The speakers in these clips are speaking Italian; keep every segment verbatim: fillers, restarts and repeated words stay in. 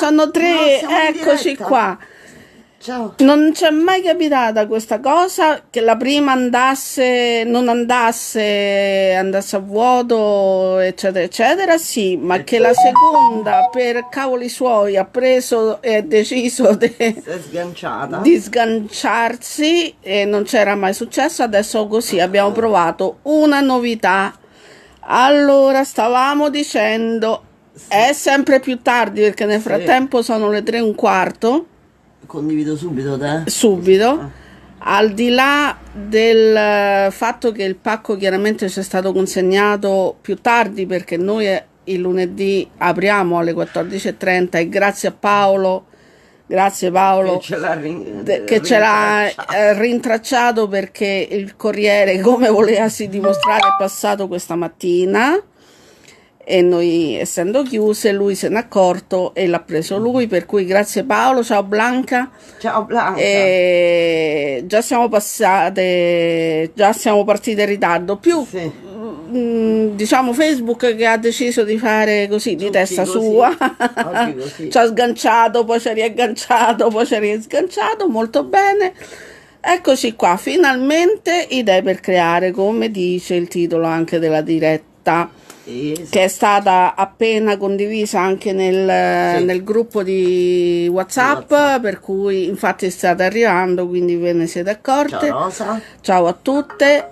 sono tre, no, eccoci qua. Ciao. Non c'è mai capitata questa cosa, che la prima andasse, non andasse, andasse a vuoto, eccetera, eccetera, sì, ma che la seconda, per cavoli suoi, ha preso e deciso de, Si è sganciata. di sganciarsi e non c'era mai successo. Adesso così abbiamo provato una novità. Allora, stavamo dicendo, Sì. è sempre più tardi perché nel frattempo sono le tre e un quarto. Condivido subito te. Subito, Ah. al di là del fatto che il pacco chiaramente ci è stato consegnato più tardi perché noi il lunedì apriamo alle quattordici e trenta e grazie a Paolo, grazie Paolo che ce l'ha rin- che ce l'ha eh, rintracciato, perché il corriere, come volevasi dimostrare, è passato questa mattina e noi, essendo chiuse, lui se n'è accorto e l'ha preso lui, per cui grazie Paolo. Ciao Blanca. Ciao Blanca. E già siamo passate, già siamo partite in ritardo, più Sì. mh, diciamo Facebook che ha deciso di fare così di Tutti testa così. sua. Oggi così. Ci ha sganciato, poi ci ha riagganciato, poi ci ha risganciato, molto bene. Eccoci qua, finalmente idee per creare, come dice il titolo anche della diretta, che è stata appena condivisa anche nel, sì. nel gruppo di WhatsApp, WhatsApp, per cui infatti state arrivando, quindi ve ne siete accorte. Ciao Rosa. Ciao a tutte.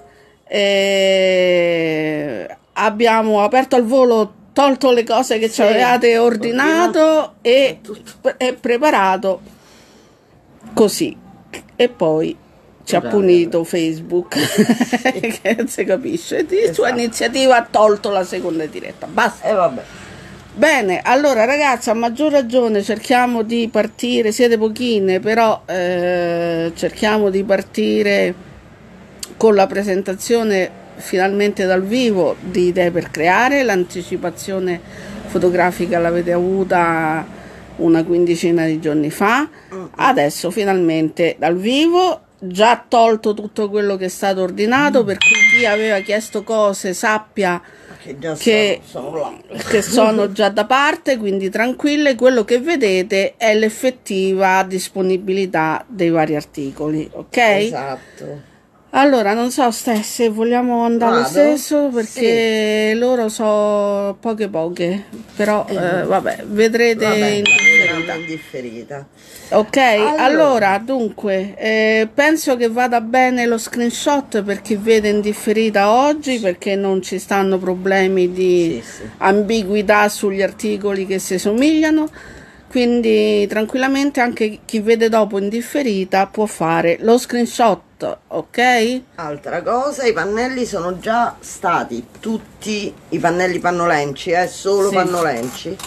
E abbiamo aperto al volo, tolto le cose che sì. ci avevate ordinato, ordinato e, e preparato così, e poi ci ha punito Facebook, che non si capisce, di esatto. Sua iniziativa ha tolto la seconda diretta, basta. E eh, vabbè. Bene, allora ragazzi, a maggior ragione cerchiamo di partire, siete pochine, però eh, cerchiamo di partire con la presentazione finalmente dal vivo di Idee per Creare. L'anticipazione fotografica l'avete avuta una quindicina di giorni fa, adesso finalmente dal vivo. Già tolto tutto quello che è stato ordinato, per cui chi aveva chiesto cose sappia che, già che, sono, sono, che sono già da parte, quindi tranquille. Quello che vedete è l'effettiva disponibilità dei vari articoli, ok? Esatto. Allora, non so Ste, se vogliamo andare Vado? Lo stesso, perché sì. Loro so poche poche, però eh, vabbè, vedrete vabbè, in differita. in differita. Ok, allora, allora dunque, eh, penso che vada bene lo screenshot per chi vede in differita oggi, perché non ci stanno problemi di sì, sì. ambiguità sugli articoli che si somigliano. Quindi tranquillamente anche chi vede dopo in differita può fare lo screenshot, ok? Altra cosa, i pannelli sono già stati tutti i pannelli pannolenci, eh, solo sì. pannolenci,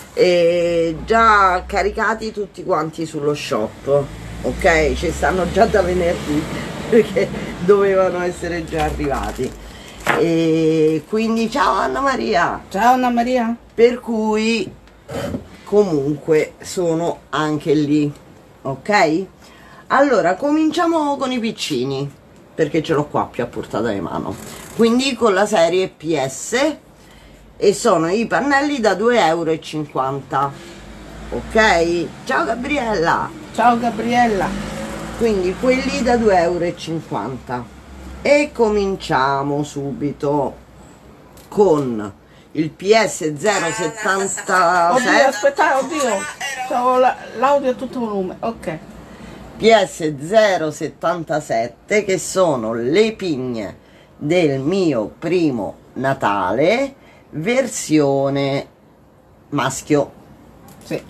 e già caricati tutti quanti sullo shop, ok? Ci stanno già da venerdì perché dovevano essere già arrivati. E quindi ciao Anna Maria. Ciao Anna Maria. Per cui comunque sono anche lì, ok? Allora cominciamo con i piccini, perché ce l'ho qua più a portata di mano, quindi con la serie P S, e sono i pannelli da due e cinquanta euro, ok? Ciao Gabriella. Ciao Gabriella. Quindi quelli da due e cinquanta euro, e cominciamo subito con il P S zero settantasette. Oddio, aspettate, oddio, l'audio a tutto volume, ok. P S zero settantasette, che sono le pigne del mio primo Natale versione maschio. Sì.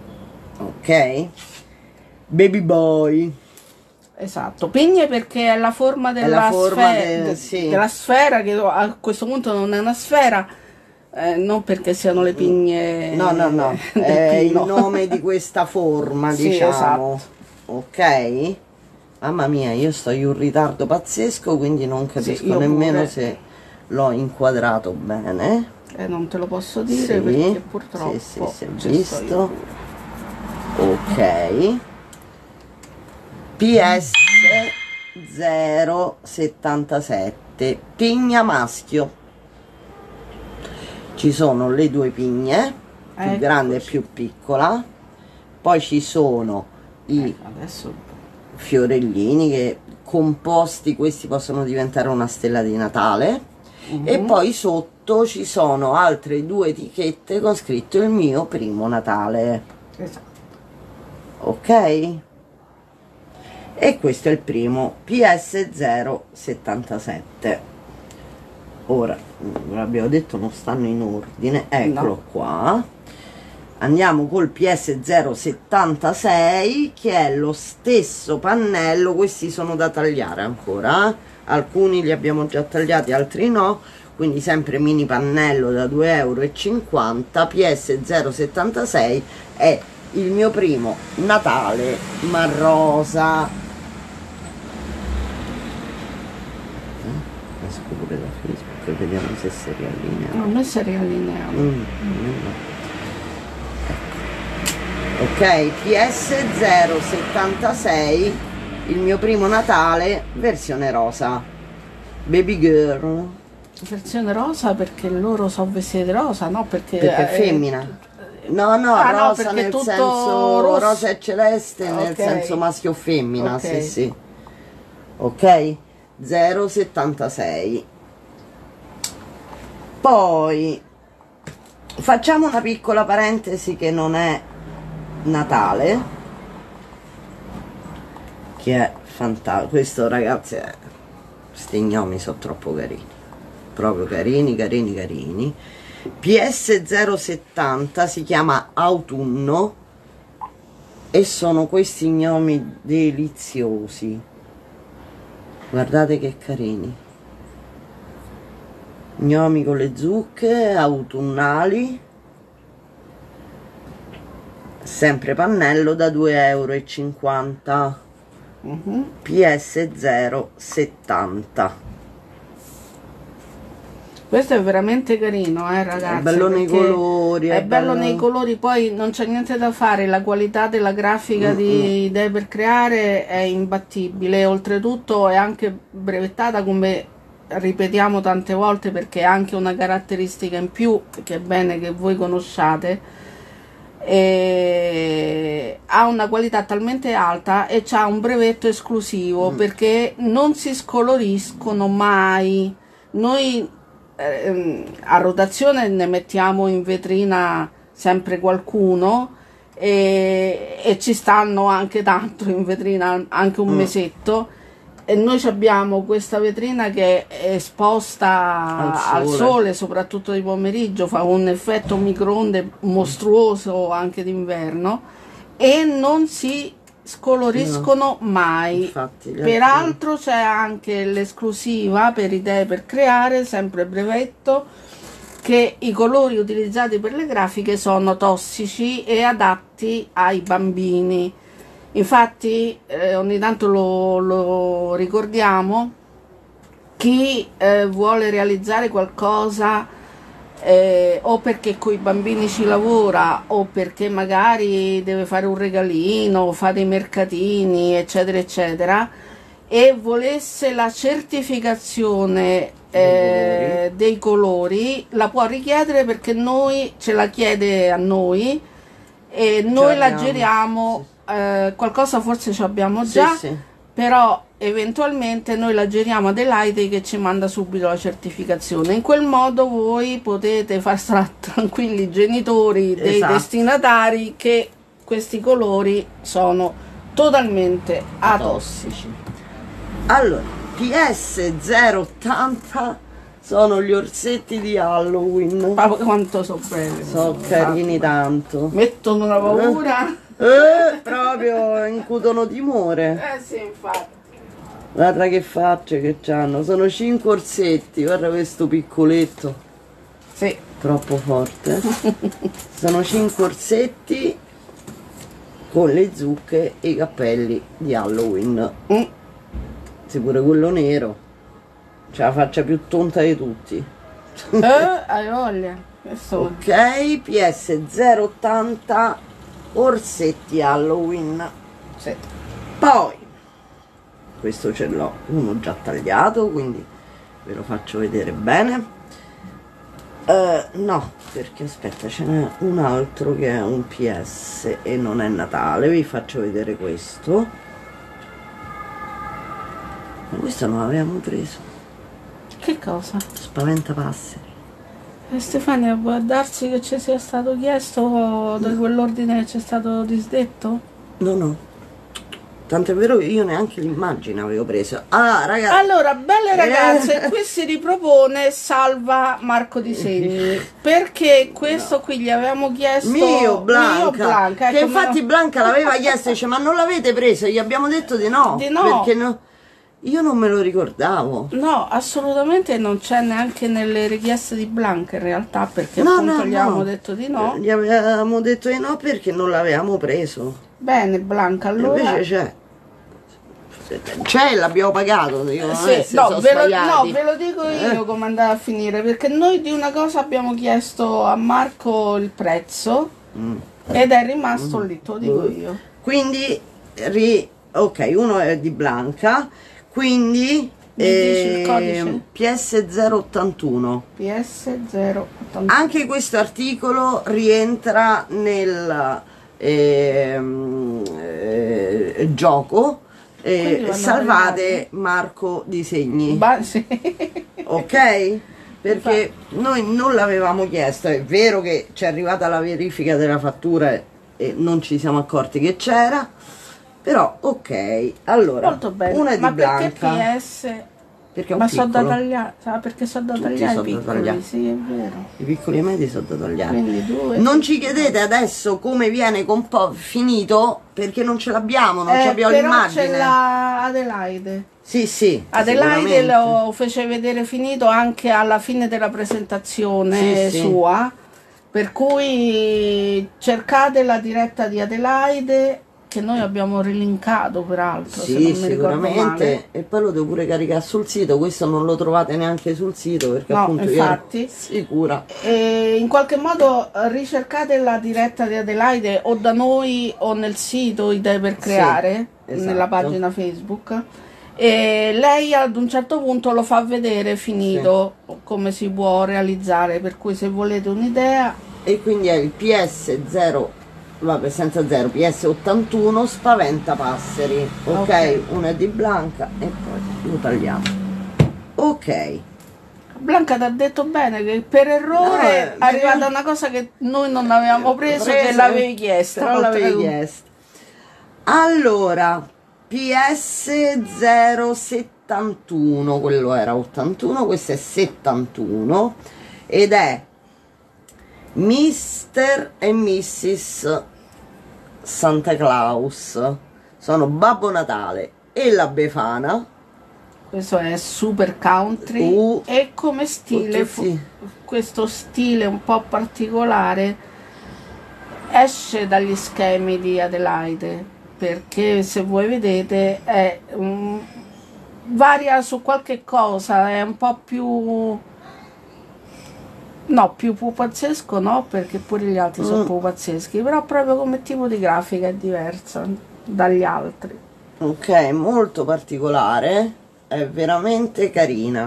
Ok? Baby boy. Esatto, pigne perché è la forma della, è la forma sfera, del, sì. della sfera, che a questo punto non è una sfera. Eh, non perché siano le pigne, no no no, è il nome di questa forma, sì, diciamo, esatto. Ok? Mamma mia, io sto in un ritardo pazzesco, quindi non capisco sì, nemmeno pure. Se l'ho inquadrato bene. Eh, non te lo posso dire, sì, perché purtroppo sì, sì, si è visto. Ok, P S zero settantasette, pigna maschio. Ci sono le due pigne, più Eccoci. grande e più piccola, Poi ci sono i eh, adesso fiorellini che composti, questi possono diventare una stella di Natale. Mm-hmm. E poi sotto ci sono altre due etichette con scritto il mio primo Natale. Esatto. Ok? E questo è il primo, P S zero settantasette. Ora, ve l'abbiamo detto, non stanno in ordine, eccolo no. Qua. Andiamo col P S zero settantasei, che è lo stesso pannello. Questi sono da tagliare ancora, eh? Alcuni li abbiamo già tagliati, altri no, quindi sempre mini pannello da due e cinquanta euro. P S zero settantasei è il mio primo Natale marrosa. Eh? Esco pure da Facebook, vediamo se si riallinea. No, noi si riallineiamo. Mm, no. Ok, P S zero settantasei, il mio primo Natale, versione rosa, baby girl. Versione rosa perché loro sono vestiti rosa, no? Perché, perché è femmina. No, no, ah, rosa no, nel senso rosso. Rosa e celeste, okay. Nel senso maschio o femmina, okay. Sì, sì. Ok, zero settantasei. Poi facciamo una piccola parentesi che non è Natale, che è fantastico. Questo, ragazzi, è... sti gnomi sono troppo carini, proprio carini, carini, carini. P S zero settanta si chiama Autunno e sono questi gnomi deliziosi. Guardate che carini, gnomi con le zucche autunnali, sempre pannello da due e cinquanta euro. Mm-hmm. P S zero settanta. Questo è veramente carino, eh ragazzi, è bello nei colori, è, è bello, bello nei colori, poi non c'è niente da fare, la qualità della grafica mm-hmm. di Idee per Creare è imbattibile, oltretutto è anche brevettata, come ripetiamo tante volte, perché è anche una caratteristica in più che è bene che voi conosciate. E ha una qualità talmente alta e c'ha un brevetto esclusivo mm. perché non si scoloriscono mai. Noi eh, a rotazione ne mettiamo in vetrina sempre qualcuno e, e ci stanno anche tanto in vetrina, anche un mm. mesetto. E noi abbiamo questa vetrina che è esposta al sole. al sole, soprattutto di pomeriggio, fa un effetto microonde mostruoso anche d'inverno e non si scoloriscono no. mai. Infatti, peraltro c'è anche l'esclusiva per Idee per Creare, sempre brevetto, che i colori utilizzati per le grafiche sono tossici e adatti ai bambini. Infatti eh, ogni tanto lo, lo ricordiamo, chi eh, vuole realizzare qualcosa eh, o perché con i bambini ci lavora o perché magari deve fare un regalino, fa dei mercatini eccetera eccetera e volesse la certificazione eh, dei colori, la può richiedere, perché noi ce la chiede a noi e noi la giriamo. Eh, qualcosa forse ci abbiamo già, sì, sì. Però eventualmente noi la giriamo a Delighty che ci manda subito la certificazione. In quel modo voi potete far stare tranquilli i genitori dei esatto. destinatari che questi colori sono totalmente atossici. Allora, P S zero ottanta sono gli orsetti di Halloween. Ma quanto sono belli, sono carini tanto, mettono una paura. Eh. Eh, proprio incutono timore. Eh sì, infatti. Guarda che facce che c'hanno. Sono cinque orsetti. Guarda questo piccoletto. Sì. Troppo forte. Sono cinque orsetti con le zucche e i cappelli di Halloween. Mm. Sì, pure quello nero. C'ha la faccia più tonta di tutti. Eh, hai voglia. Ok, P S zero ottanta. Orsetti Halloween. Sì. Poi questo ce l'ho uno già tagliato, quindi ve lo faccio vedere bene. Uh, no, perché aspetta, ce n'è un altro che è un P S e non è Natale. Vi faccio vedere questo. Ma questo non l'avevamo preso. Che cosa? Spaventapasseri. Eh, Stefania, può darsi che ci sia stato chiesto da quell'ordine che c'è stato disdetto? No, no. Tanto è vero che io neanche l'immagine avevo preso. Allora, ragazzi. Allora, belle ragazze, qui si ripropone Salva Marco Disegni, perché questo no. qui gli avevamo chiesto mio Blanca, mio Blanca che ecco, infatti me... Blanca l'aveva chiesto e dice ma non l'avete preso? Gli abbiamo detto di no, di no. Perché no, io non me lo ricordavo. No, assolutamente non c'è neanche nelle richieste di Blanca in realtà, perché no, appunto no, gli no. avevamo detto di no. Gli avevamo detto di no perché non l'avevamo preso. Bene Blanca, allora... Invece c'è. C'è, l'abbiamo pagato. Io, sì, eh, no, ve lo, no, ve lo dico io eh. come andava a finire, perché noi di una cosa abbiamo chiesto a Marco il prezzo mm. ed è rimasto mm. lì, te lo dico io. Quindi, ri, ok, uno è di Blanca, quindi eh, P S zero ottantuno. P S zero ottantuno. Anche questo articolo rientra nel eh, eh, gioco. Eh, salvate Marco Disegni. Ba sì. Ok? Perché noi non l'avevamo chiesto, è vero che ci è arrivata la verifica della fattura e non ci siamo accorti che c'era, però ok, allora molto bene. Una è di ma Blanca. Perché P S? Perché è un ma piccolo. sono da tagliare, perché sono da Tutti tagliare sono i piccoli, da tagliare. sì, è vero. I piccoli e medi sono da tagliare. Due, non ci chiedete adesso come viene finito, perché non ce l'abbiamo, non eh, abbiamo l'immagine. C'è la Adelaide. Sì, sì. Adelaide lo fece vedere finito anche alla fine della presentazione sì, sua, sì. Per cui cercate la diretta di Adelaide, che noi abbiamo rilinkato peraltro, sì, se non mi sicuramente, e poi lo devo pure caricare sul sito. Questo non lo trovate neanche sul sito perché no, appunto infatti, io ero sicura. E in qualche modo ricercate la diretta di Adelaide o da noi o nel sito Idee per Creare, sì, esatto. Nella pagina Facebook, e lei ad un certo punto lo fa vedere finito, sì. Come si può realizzare, per cui se volete un'idea. E quindi è il P S zero, vabbè senza zero, P S ottantuno Spaventapasseri, ok? Okay. Una è di Blanca e poi lo tagliamo. Ok. Blanca ti ha detto bene che per errore no, è arrivata una cosa che noi non avevamo preso, preso che l'avevi chiesta. Non l'avevi chiesta. Allora, P S zero settantuno, quello era ottantuno, questo è settantuno ed è mister e missus Santa Claus, sono Babbo Natale e la Befana. Questo è super country uh, e come stile fu, questo stile un po' particolare esce dagli schemi di Adelaide, perché se voi vedete è um, varia su qualche cosa, è un po' più no, più pupazzesco no, perché pure gli altri mm. sono pupazzeschi, però proprio come tipo di grafica è diversa dagli altri. Ok, molto particolare, è veramente carina.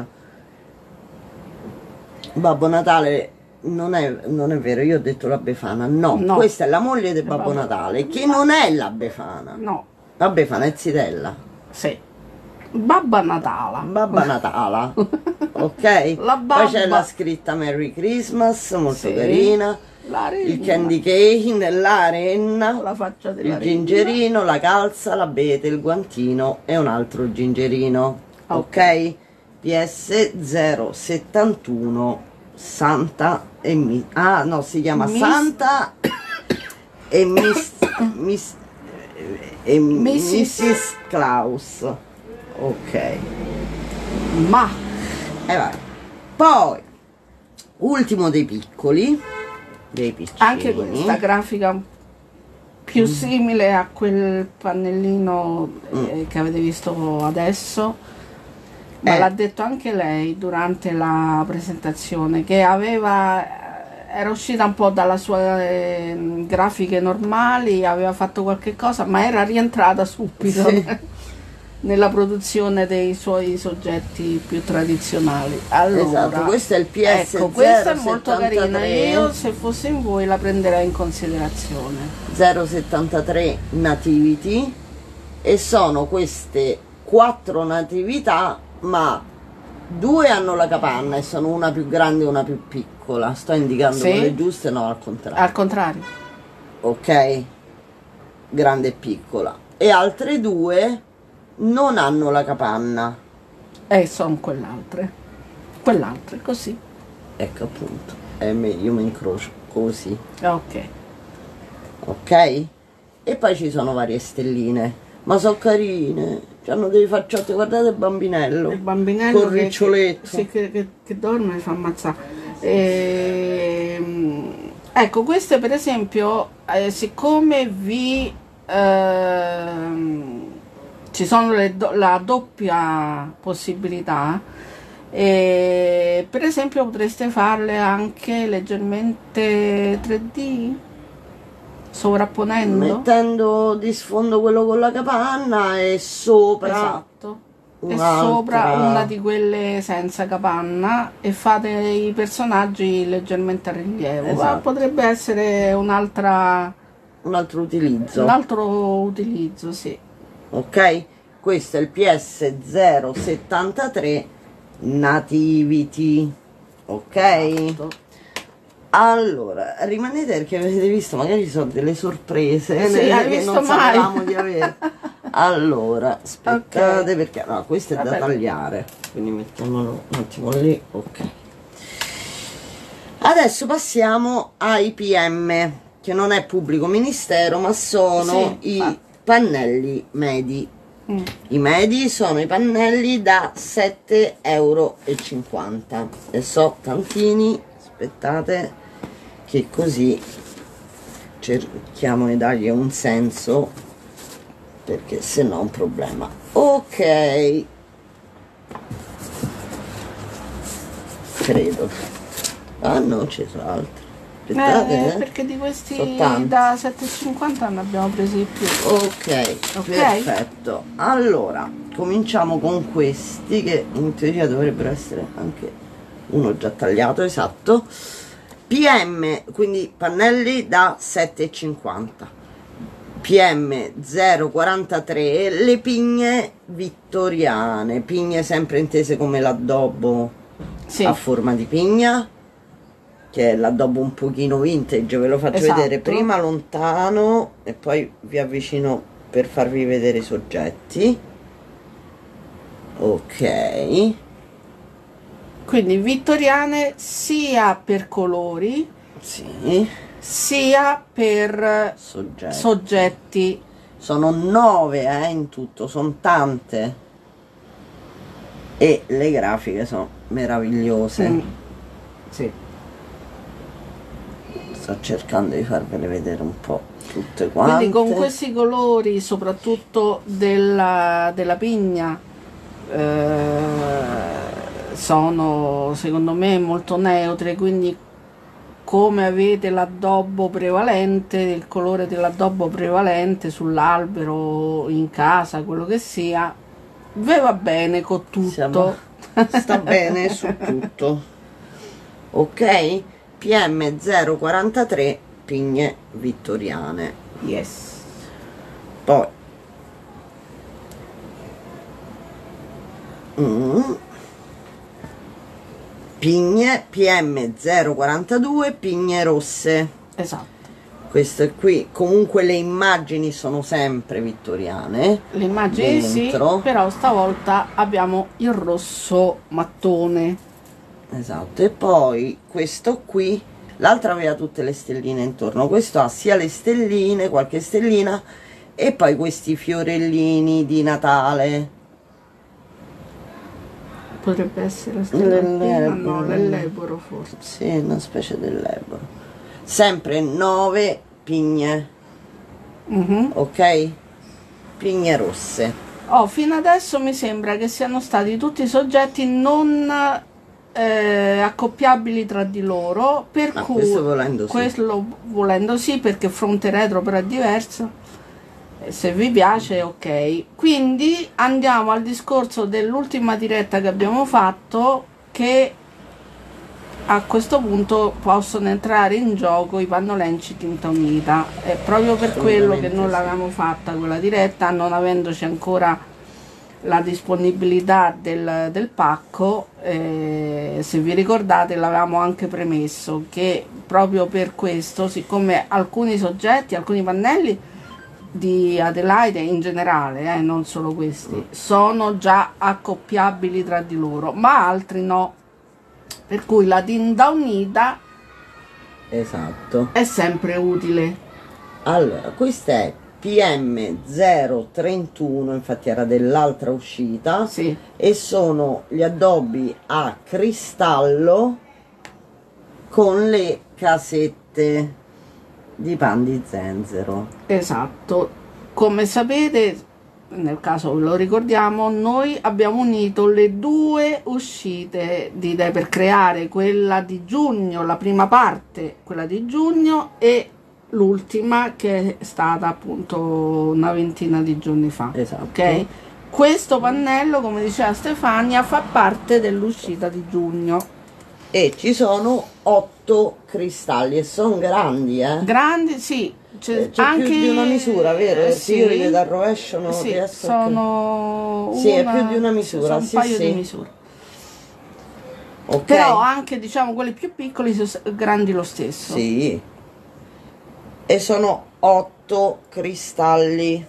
Babbo Natale non è, non è vero, io ho detto la Befana, no, no. Questa è la moglie del Babbo, Babbo Natale, che non è la Befana. No. La Befana è zitella. Sì. Babba Natala. Babba Natala. Ok? La babba. Poi c'è la scritta Merry Christmas, molto sì. Carina. Il candy cane, la renna, la faccia della il gingerino, renna. La calza, l'abete, il guantino e un altro gingerino. Ok? Ok? P S zero settantuno Santa e mi ah no, si chiama Miss... Santa e Miss, Miss e missus Claus. Ok, ma e vai. Poi ultimo dei piccoli, dei piccini, anche questa grafica più mm. simile a quel pannellino mm. eh, che avete visto adesso, ma eh. l'ha detto anche lei durante la presentazione, che aveva era uscita un po' dalla sua eh, grafiche normali, aveva fatto qualche cosa ma era rientrata subito. Sì. nella produzione dei suoi soggetti più tradizionali. Allora, esatto, questo è il P S ecco, questa è zero molto settantatré. carina, io se fossi in voi la prenderei in considerazione. zero settantatré Nativity, e sono queste quattro natività, ma due hanno la capanna e sono una più grande e una più piccola. Sto indicando Sì. quelle giuste? No, al contrario. Al contrario. Ok, grande e piccola. E altre due non hanno la capanna. E sono quell'altre. Quell'altre, così. Ecco appunto, e me- io mi incrocio così. Ok. Ok? E poi ci sono varie stelline, ma sono carine, hanno dei facciotti, guardate il bambinello, Il bambinello col che- riccioletto. Che, sì, che, che, che dorme mi fa ammazzare. Ehm, ecco, queste per esempio, eh, siccome vi ehm, ci sono le do- la doppia possibilità, e per esempio potreste farle anche leggermente tre D, sovrapponendo. Mettendo di sfondo quello con la capanna e sopra Esatto. E un'altra. sopra una di quelle senza capanna, e fate i personaggi leggermente a rilievo. Esatto. Ma potrebbe essere un'altra un altro utilizzo. un altro utilizzo, sì. Ok? Questo è il P S zero settantatré Nativity. Ok? Esatto. Allora, rimanete perché avete visto, magari ci sono delle sorprese Sì, eh, hai che visto non mai? sapevamo di avere. Allora, aspettate, Ok. perché no, questo è da Vabbè. tagliare, quindi mettiamolo un attimo lì. Ok. Adesso passiamo ai P M, che non è pubblico ministero, ma sono Sì, i ma- pannelli medi. Mm. I medi sono i pannelli da sette euro e cinquanta, e so tantini, aspettate che così cerchiamo di dargli un senso, perché se no è un problema. Ok, credo. Ah no, ci sono altri. Aspettate, Eh, eh. perché di questi Sono tanti. da sette e cinquanta ne abbiamo presi di più. Ok, Ok. perfetto. Allora, cominciamo con questi che in teoria dovrebbero essere anche uno già tagliato, esatto. P M, quindi pannelli da sette e cinquanta. P M zero quarantatré, le pigne vittoriane, pigne sempre intese come l'addobbo Sì. a forma di pigna, che è l'addobbo un pochino vintage, ve lo faccio Esatto. vedere prima lontano e poi vi avvicino per farvi vedere i soggetti. Ok, Quindi vittoriane sia per colori sì, sia per soggetti. soggetti. Sono nove eh, in tutto, sono tante, e le grafiche sono meravigliose. Mm. Sì. Sto cercando di farvele vedere un po' tutte quante. Quindi con questi colori, soprattutto della, della pigna, eh, sono secondo me molto neutre, quindi come avete l'addobbo prevalente, il colore dell'addobbo prevalente sull'albero, in casa, quello che sia, ve va bene con tutto. Siamo- sta bene su tutto. Ok, P M zero quarantatré, pigne vittoriane. Yes. Poi mm. pigne P M zero quarantadue, pigne rosse. Esatto. Queste qui, comunque le immagini sono sempre vittoriane. Le immagini dentro. sì, però stavolta abbiamo il rosso mattone. Esatto, e poi questo qui, l'altra aveva tutte le stelline intorno, questo ha sia le stelline, qualche stellina, e poi questi fiorellini di Natale. Potrebbe essere stellantina, L'elleboro. no, l'elleboro forse. Sì, una specie dell'ebro. Sempre nove pigne, Mhm. ok? Pigne rosse. Oh, fino adesso mi sembra che siano stati tutti soggetti non eh, accoppiabili tra di loro, per Ma cui questo volendo sì. questo volendo sì, perché fronte retro però è diverso. se vi piace, ok. Quindi andiamo al discorso dell'ultima diretta che abbiamo fatto, che a questo punto possono entrare in gioco i pannolenci tinta unita. È proprio per quello che non l'avevamo fatta quella diretta, non avendoci ancora la disponibilità del, del pacco. Eh, se vi ricordate, l'avevamo anche premesso che proprio per questo, siccome alcuni soggetti, alcuni pannelli di Adelaide in generale, eh, non solo questi, sono già accoppiabili tra di loro, ma altri no, per cui la tinta unita, esatto, è sempre utile. Allora, questa è P M zero trentuno, infatti era dell'altra uscita, sì, e sono gli addobbi a cristallo con le casette di pan di zenzero. Esatto. Come sapete, nel caso ve lo ricordiamo, noi abbiamo unito le due uscite di Idee per Creare, quella di giugno, la prima parte, quella di giugno, e l'ultima che è stata appunto una ventina di giorni fa. Esatto. Ok? Questo pannello, come diceva Stefania, fa parte dell'uscita di giugno. E ci sono otto cristalli e sono grandi, eh? Grandi, sì. C'è anche più di una misura, vero? Eh, sì, io li vedo al rovescio, non sì, riesco sono a... Sì, è una... più di una misura, sono un sì, paio sì. di misure. Okay. Però anche, diciamo, quelli più piccoli sono grandi lo stesso. Sì. E sono otto cristalli.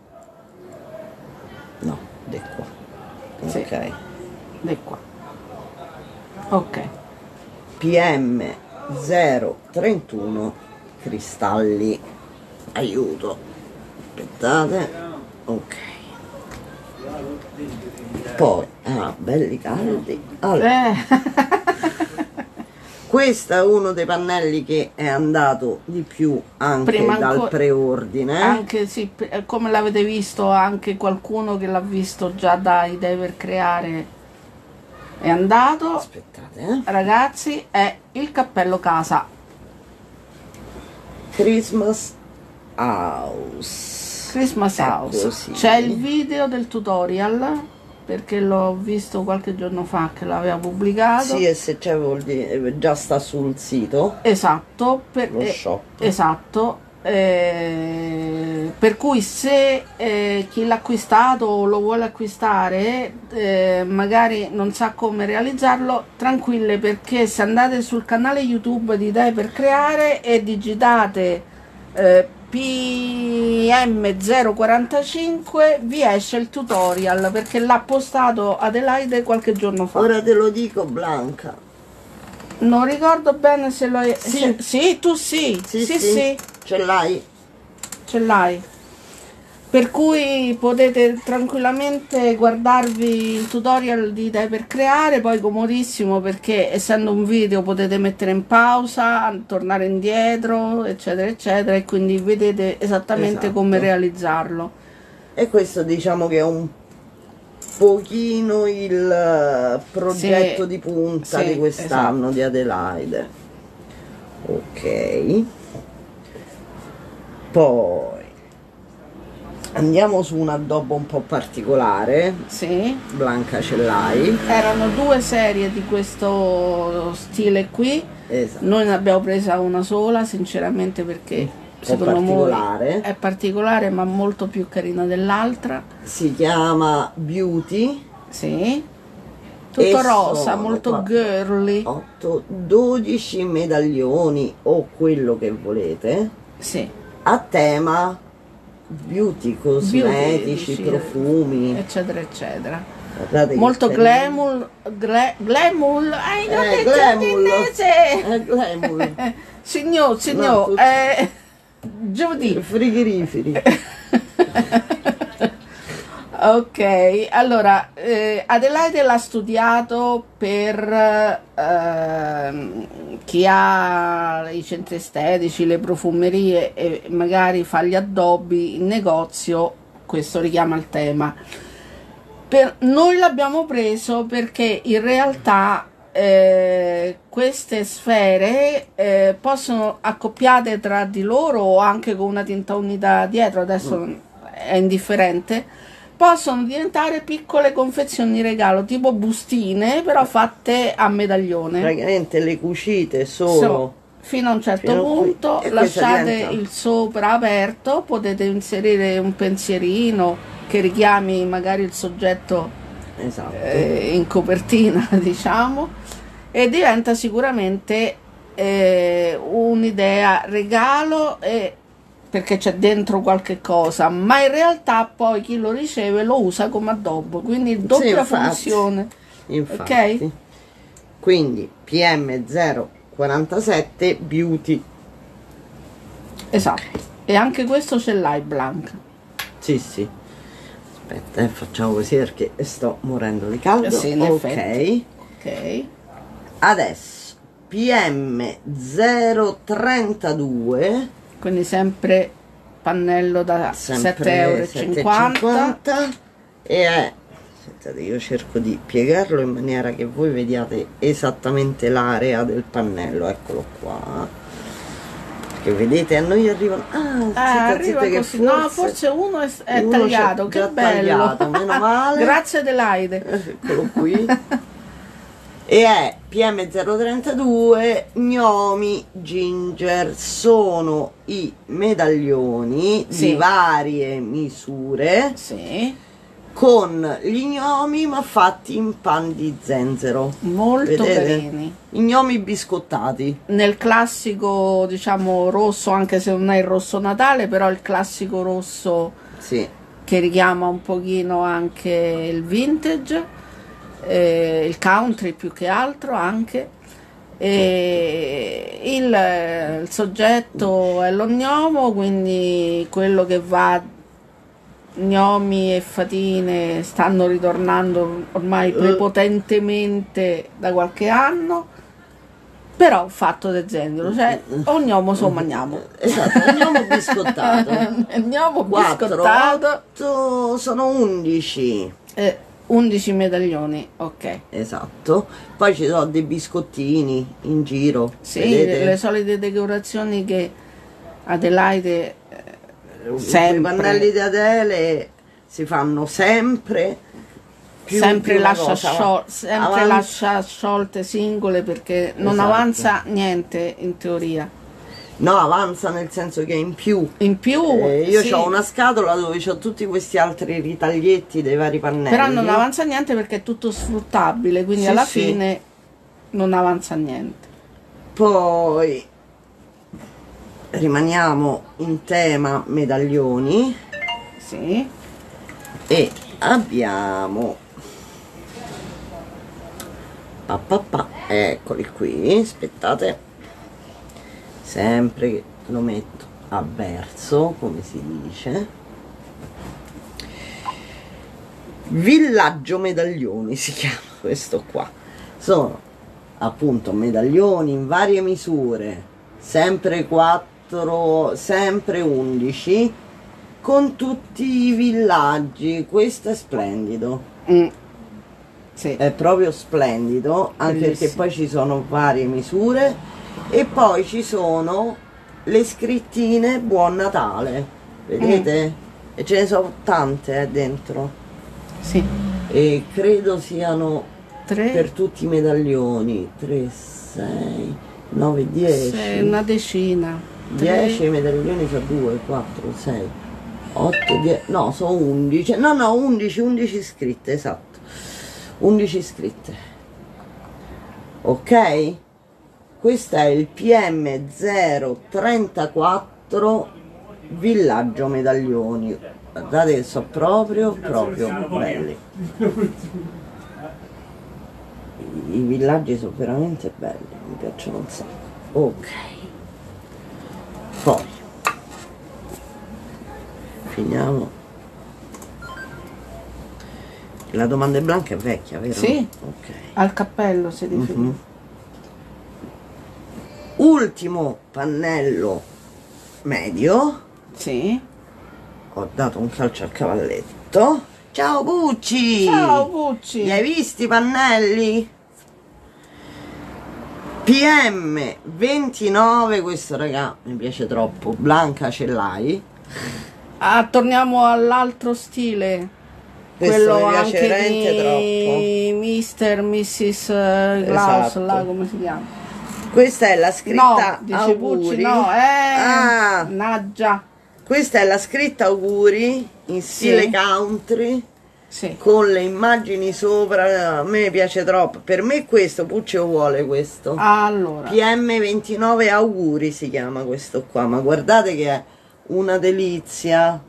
No, di qua. Sì. Ok. Di qua. Ok. P M zero trentuno cristalli. Aiuto. Aspettate. Ok. Poi, ah, belli caldi. Allora. Eh. Questo è uno dei pannelli che è andato di più anche Prima dal preordine. Anche sì, come l'avete visto, anche qualcuno che l'ha visto già da Idee per Creare è andato. Aspettate, eh. Ragazzi, è il cappello casa. Christmas House. Christmas House. C'è il video del tutorial, perché l'ho visto qualche giorno fa che l'aveva pubblicato. Sì, e se c'è vuol dire già sta sul sito. Esatto, per, lo eh, shop. Esatto. Eh, per cui se eh, chi l'ha acquistato o lo vuole acquistare, eh, magari non sa come realizzarlo, tranquille, perché se andate sul canale YouTube di Idee per Creare e digitate eh, P M zero quarantacinque vi esce il tutorial, perché l'ha postato Adelaide qualche giorno fa. Ora te lo dico, Blanca. Non ricordo bene se lo... Sì, se, sì tu sì, sì, sì, sì. sì. Ce l'hai? Ce l'hai. Per cui potete tranquillamente guardarvi il tutorial di Idee per Creare, poi comodissimo, perché essendo un video potete mettere in pausa, tornare indietro, eccetera eccetera, e quindi vedete esattamente esatto. come realizzarlo. E questo diciamo che è un pochino il progetto sì, di punta sì, di quest'anno, esatto. di Adelaide. Ok. Poi andiamo su un addobbo un po' particolare. Sì. Blanca, ce l'hai? Erano due serie di questo stile qui. Esatto. Noi ne abbiamo presa una sola, sinceramente, perché secondo me è particolare, ma molto più carina dell'altra. Si chiama Beauty. Sì. Tutto rosa, molto girly. otto, dodici medaglioni o quello che volete. Sì. A tema beauty, cosmetici, beauty, profumi, eccetera eccetera. Guardate molto glamour, gla, glamour, eh, non eh, è giardinese. Eh, glamour. Signor, signor, no, eh, giovedì. Frigoriferi. Ok, allora eh, Adelaide l'ha studiato per eh, chi ha i centri estetici, le profumerie e magari fa gli addobbi in negozio. Questo richiama il tema. Per noi l'abbiamo preso perché in realtà eh, queste sfere eh, possono accoppiate tra di loro o anche con una tinta unita dietro. Adesso mm. è indifferente, possono diventare piccole confezioni regalo, tipo bustine, però fatte a medaglione. Praticamente le cucite solo So, fino a un certo fino a qui. punto, E questa lasciate diventa- il sopra aperto, potete inserire un pensierino che richiami magari il soggetto Esatto. eh, in copertina, diciamo, e diventa sicuramente eh, un'idea regalo, e perché c'è dentro qualche cosa, ma in realtà poi chi lo riceve lo usa come addobbo, quindi doppia infatti. funzione. Infatti. Ok? Quindi P M zero quarantasette Beauty. Esatto. E anche questo ce l'hai, Blanca. Sì, sì. Aspetta, eh, facciamo così perché sto morendo di caldo. Sì, in ok. effetti. Ok. Adesso P M zero trentadue, Quindi sempre pannello da sette euro e cinquanta. e è, aspettate, io cerco di piegarlo in maniera che voi vediate esattamente l'area del pannello. Eccolo qua, perché vedete a noi arrivano, ah, zitta, Ah, arriva zitta, che così. forse, No, forse uno è, è uno tagliato, c'è che già bello. tagliato, meno male. Grazie Adelaide. Eccolo qui. E è P M zero trentadue Gnomi Ginger. Sono i medaglioni Sì. di varie misure Sì, con gli gnomi ma fatti in pan di zenzero. molto Vedete? carini. I gnomi biscottati. Nel classico, diciamo, rosso, anche se non è il rosso Natale, però il classico rosso Sì. che richiama un pochino anche il vintage, eh, il country più che altro anche. E il, il soggetto è lo gnomo, quindi quello che va, gnomi e fatine stanno ritornando ormai prepotentemente da qualche anno, però fatto del zenzero, cioè o gnomo so mangiamo. Esatto, il gnomo biscottato. Il gnomo quattro, biscottato, otto, sono undici. eh, undici medaglioni, ok. Esatto. Poi ci sono dei biscottini in giro. Sì, vedete? le, le solite decorazioni che Adelaide eh, I sempre, pannelli di Adele si fanno sempre più sempre, di una lascia, cosa, sciol- ma sempre avanza- lascia sciolte singole, perché non Esatto. avanza niente in teoria. No, avanza nel senso che è in più. In più, Eh, io sì, ho una scatola dove ho tutti questi altri ritaglietti dei vari pannelli. però non avanza niente perché è tutto sfruttabile, quindi Sì, alla sì. fine non avanza niente. Poi rimaniamo in tema medaglioni Sì, e abbiamo pa, pa, pa. Eccoli qui, aspettate, sempre che lo metto a verso, come si dice. Villaggio medaglioni si chiama questo qua. Sono appunto medaglioni in varie misure, sempre quattro, sempre undici, con tutti i villaggi. Questo è splendido, mm. Sì. è proprio splendido, anche Bellissimo. perché poi ci sono varie misure e poi ci sono le scrittine Buon Natale, vedete? E ce ne sono tante eh, dentro, Sì. e credo siano Tre, per tutti i medaglioni tre, sei, nove, dieci. sei, una decina. dieci medaglioni sono due, quattro, sei, otto, dieci, no, sono undici. No, no, undici, undici scritte, esatto. undici scritte. Ok? Questo è il P M zero trentaquattro Villaggio Medaglioni. Guardate che sono proprio, proprio belli. I villaggi sono veramente belli, mi piacciono un sacco. Ok, poi finiamo. La domanda blanca è vecchia, vero? Sì. Ok. Al cappello si riferisce. Mhm. Ultimo pannello medio. Sì. Ho dato un calcio al cavalletto. Ciao Pucci! Ciao Pucci! Li hai visti i pannelli? P M ventinove, questo raga mi piace troppo. Blanca ce l'hai? Ah, torniamo all'altro stile. Questo Quello mi piace anche veramente di mister missis Glaus, Esatto. là come si chiama? Questa è la No, scritta di auguri. Cepucci no, eh, Ah, naggia. questa è la scritta auguri in stile Sì. country Sì. con le immagini sopra. A me piace troppo. Per me questo Puccio vuole questo. Allora, P M ventinove auguri si chiama questo qua, ma guardate che è una delizia.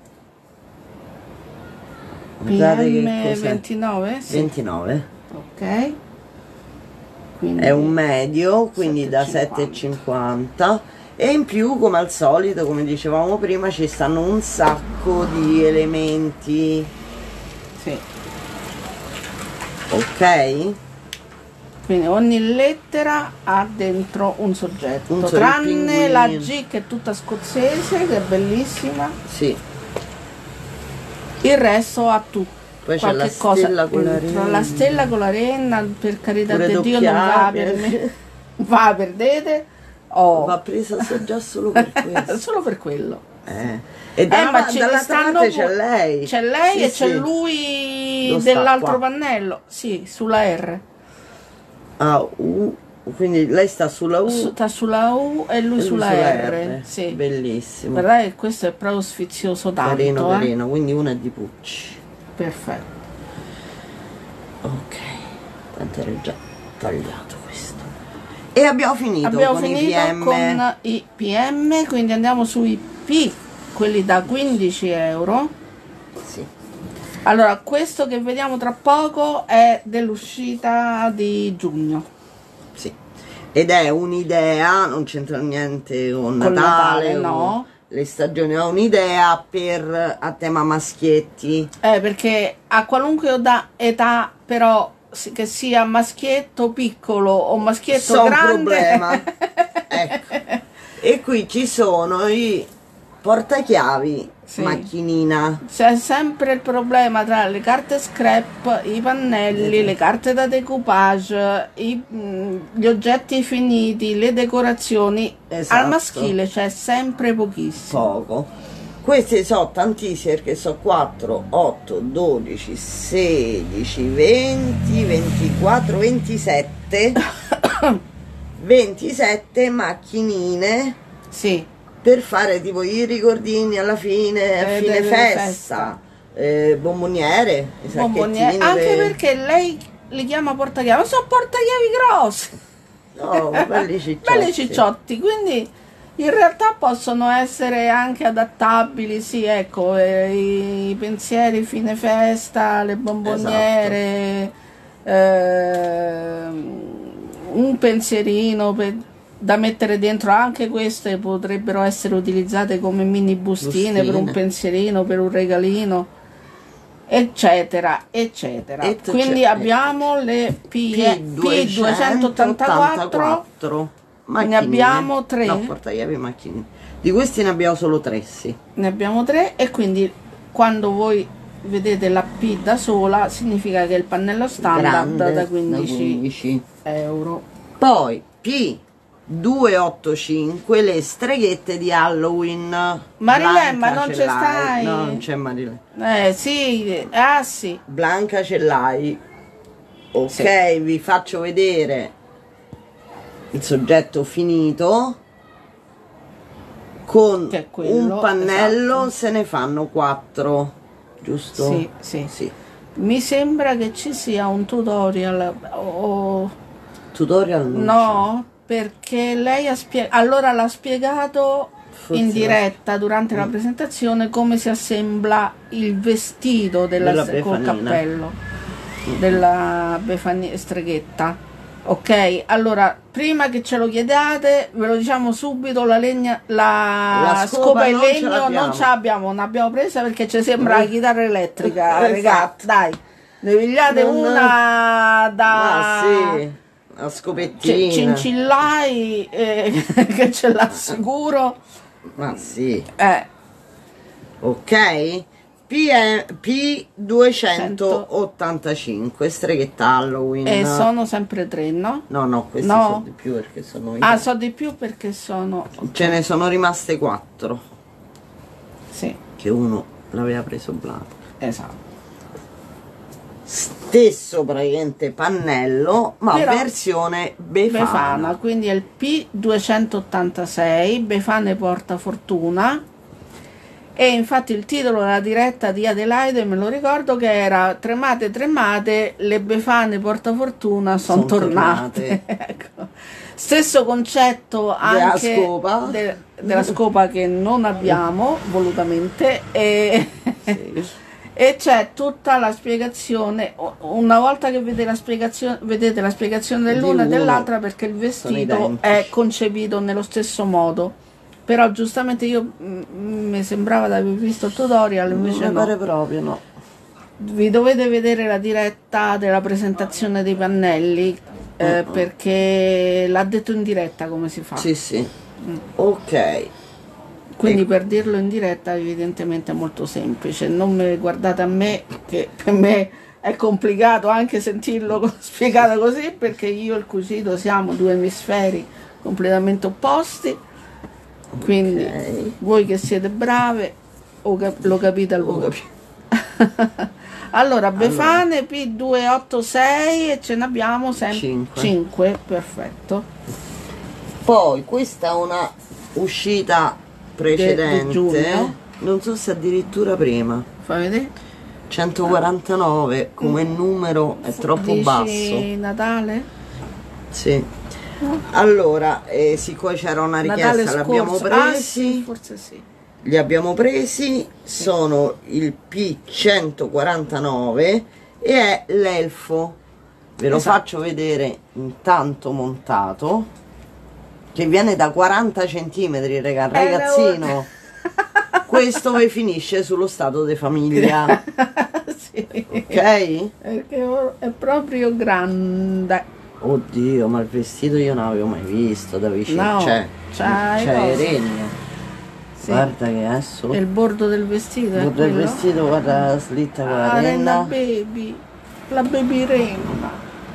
Guardate che P M cos'è. ventinove? Sì. ventinove. Ok. Quindi È un medio, quindi da sette sette e e cinquanta, e in più, come al solito, come dicevamo prima, ci stanno un sacco di elementi, Sì. ok? Quindi ogni lettera ha dentro un soggetto, Un solo tranne la pinguino. G che è tutta scozzese, che è bellissima, Sì. il resto ha tutto. Poi c'è Qualche la cosa stella con la dentro. renna. La stella con la renna, per carità Pure di Dio, non va doppiabile. per me. Va, perdete? Oh. Va presa so già solo per questo. Solo per quello. Eh. E Eh, da, ma ce ne dall'altra stanno parte c'è pure- lei. C'è lei Sì, e c'è sì. lui Lo sta dell'altro qua. pannello. Sì, sulla R. Ah, U, quindi lei sta sulla U Su- sta sulla U e lui e lui sulla, R. Sì. Bellissimo. Guardate che questo è proprio sfizioso tanto. Carino, eh. carino, quindi una è di Pucci. Perfetto. Ok, tanto era già tagliato questo. E abbiamo finito Abbiamo con finito i P M. con i P M, quindi andiamo sui P, quelli da quindici euro. Sì. Allora, questo che vediamo tra poco è dell'uscita di giugno. Sì. Ed è un'idea, non c'entra niente con Con Natale, Natale, o no. le stagioni, è un'idea per a tema maschietti. Eh, perché a qualunque oda- età, però, si- che sia maschietto piccolo o maschietto So un grande. problema. Ecco. E qui ci sono i portachiavi Sì. macchinina. C'è sempre il problema tra le carte scrap, i pannelli, le carte da decoupage, i- mh, gli oggetti finiti, le decorazioni. Esatto. Al maschile c'è sempre pochissimo. Poco. Questi sono tantissimi perché sono quattro, otto, dodici, sedici, venti, ventiquattro, ventisette ventisette macchinine Sì, per fare tipo i ricordini alla fine, a Eh, fine delle festa, festa. eh, bomboniere, i bomboniere. sacchettini Anche per- perché lei li chiama portachiavi, ma sono portachiavi grossi. no, belli cicciotti. Belli cicciotti, quindi in realtà possono essere anche adattabili, sì, ecco, eh, i pensieri fine festa, le bomboniere, ehm, un pensierino per- da mettere dentro, anche queste potrebbero essere utilizzate come mini bustine, per un Bustine. pensierino, per un regalino, eccetera, eccetera. Et Quindi c'è- abbiamo le P P duecentottantaquattro. Quindi abbiamo tre. No, portachiavi macchine. Di questi ne abbiamo solo tre, sì. Ne abbiamo tre e quindi quando voi vedete la P da sola significa che è il pannello standard Grande, da quindici quindici. euro. Poi P duecentottantacinque, le streghette di Halloween. Marilyn, ma Blanca non ci Cellai. stai? No, non c'è Marilyn. Eh sì, ah sì, Blanca Cellai. Ok, Sì. vi faccio vedere il soggetto finito. Con Che è quello, un pannello esatto. se ne fanno quattro, giusto? sì, sì. Sì. Mi sembra che ci sia un tutorial o Tutorial non no, perché lei ha spiegato, allora l'ha spiegato Forse in la- diretta durante la presentazione come si assembla il vestito della, Della col Befana. cappello della Befani- streghetta. Ok, allora prima che ce lo chiediate, ve lo diciamo subito: la legna, la, La scopa, scopa in non ce legno l'abbiamo. non ce l'abbiamo, non l'abbiamo presa perché ci sembra la chitarra elettrica. Esatto. Regà, dai, ne pigliate Non- una da. Ma sì, la C- scopettina. Cincillai eh, che ce l'assicuro. Ma sì. Eh, Ok. P, P duecentottantacinque, streghetta Halloween. e sono sempre tre, no? No, no, questi No. sono di più perché sono i Ah, so di più perché sono. Ce ne sono rimaste quattro. Sì. che uno l'aveva preso Blanca. Esatto. Stesso praticamente pannello, ma Però versione Befana. Befana, quindi è il P duecentottantasei, Befane porta fortuna. E infatti il titolo della diretta di Adelaide, me lo ricordo, che era Tremate tremate, le Befane portafortuna sono Son tornate. Ecco. Stesso concetto anche della scopa, de, della scopa che non abbiamo volutamente, e, sì. e c'è tutta la spiegazione una volta che vedete la spiegazione, vedete la spiegazione dell'una e dell'altra, perché il vestito è concepito nello stesso modo. Però giustamente io mi sembrava di aver visto il tutorial, invece non mi no. pare proprio, no. Vi dovete vedere la diretta della presentazione dei pannelli, eh, uh-uh. perché l'ha detto in diretta come si fa. Sì, sì. Mm. Ok. Quindi e... per dirlo in diretta evidentemente è molto semplice. Non mi guardate a me, che per me è complicato anche sentirlo spiegato così, perché io e il cucito siamo due emisferi completamente opposti. Quindi okay. Voi che siete brave o cap- lo capite al volo. Allora Befane allora. P duecentottantasei, e ce ne abbiamo sempre cinque. Perfetto. Poi questa è una uscita precedente, De, de non so se addirittura prima. Fai vedere. centoquarantanove ah. come mm. numero è troppo Dici basso. Natale? Sì. Allora, eh, siccome c'era una richiesta, l'abbiamo presi, ah, sì, forse sì. Li abbiamo presi, sì. Sono il P centoquarantanove e è l'elfo. Ve lo esatto. Faccio vedere intanto montato, che viene da quaranta centimetri, raga, ragazzino. Questo vi finisce sullo stato di famiglia. Sì. Ok? Perché è proprio grande. Oddio, ma il vestito io non l'avevo mai visto da vicino. No, c'è, c'è il regno. Sì. Guarda che adesso. E il bordo del vestito. Il bordo del vestito, guarda la slitta con la ah, renna. La baby. La baby renna.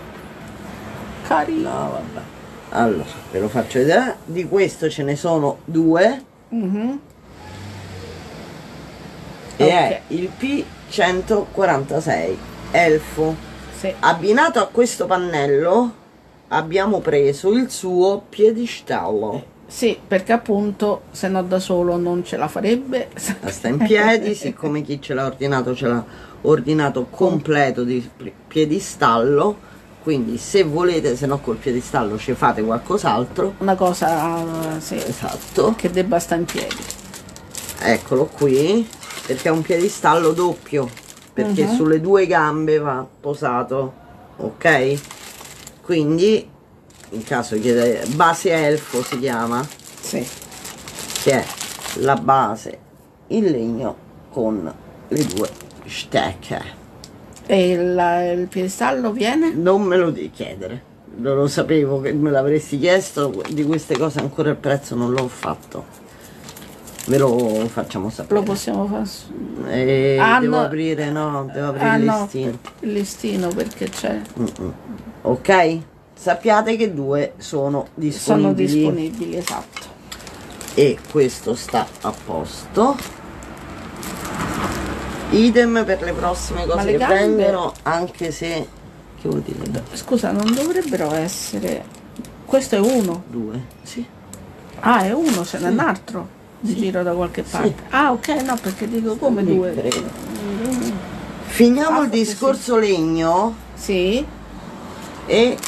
Carina. No, vabbè. Allora, ve lo faccio vedere. Di questo ce ne sono due. Mm-hmm. E okay. È il P centoquarantasei elfo. Sì. Abbinato a questo pannello abbiamo preso il suo piedistallo. Sì, perché appunto se no da solo non ce la farebbe. Sta in piedi, siccome chi ce l'ha ordinato ce l'ha ordinato completo di piedistallo, quindi se volete, se no col piedistallo ci fate qualcos'altro. Una cosa sì, esatto, che debba stare in piedi. Eccolo qui, perché è un piedistallo doppio, perché uh-huh. sulle due gambe va posato, ok? Quindi in caso chiedete, base elfo si chiama, sì, che è la base in legno con le due stecche. E il, il piedistallo viene? Non me lo devi chiedere, non lo sapevo che me l'avresti chiesto, di queste cose ancora il prezzo non l'ho fatto. Ve lo facciamo sapere. Lo possiamo fare? Eh, ah, devo no. aprire, no, devo aprire ah, il no, listino. Il listino perché c'è. Mm-mm. Ok? Sappiate che due sono disponibili. Sono disponibili, esatto. E questo sta a posto. Idem per le prossime cose che gambe... vengono, anche se... Che vuol dire? Scusa, non dovrebbero essere... Questo è uno? Due, sì. Ah, è uno, ce n'è sì. un altro? Di sì. Giro da qualche parte. Sì. Ah, ok, no, perché dico come non due. Mm. Finiamo ah, il discorso sì. legno. Sì. E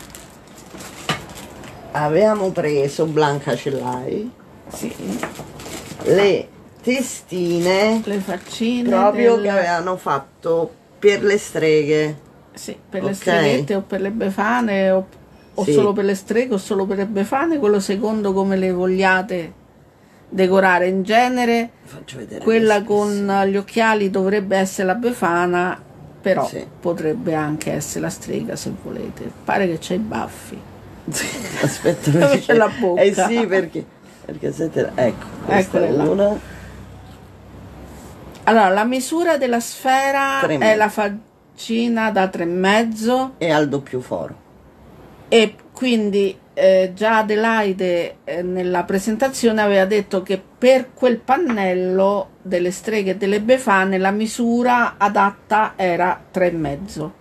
avevamo preso, Blanca ce l'hai? Sì. Le testine, le faccine proprio del... che avevano fatto per le streghe. Sì, per okay. le streghette o per le befane o, o sì. solo per le streghe o solo per le befane, quello secondo come le vogliate decorare. In genere quella con gli occhiali dovrebbe essere la befana, però sì. potrebbe anche essere la strega se volete. Pare che c'è i baffi. Aspetta, perché c'è la bocca. Eh sì, perché, perché siete... ecco, questa è una. Allora, la misura della sfera è la faccina da tre e mezzo e al doppio foro. E quindi eh, già Adelaide eh, nella presentazione aveva detto che per quel pannello delle streghe e delle befane la misura adatta era tre e mezzo.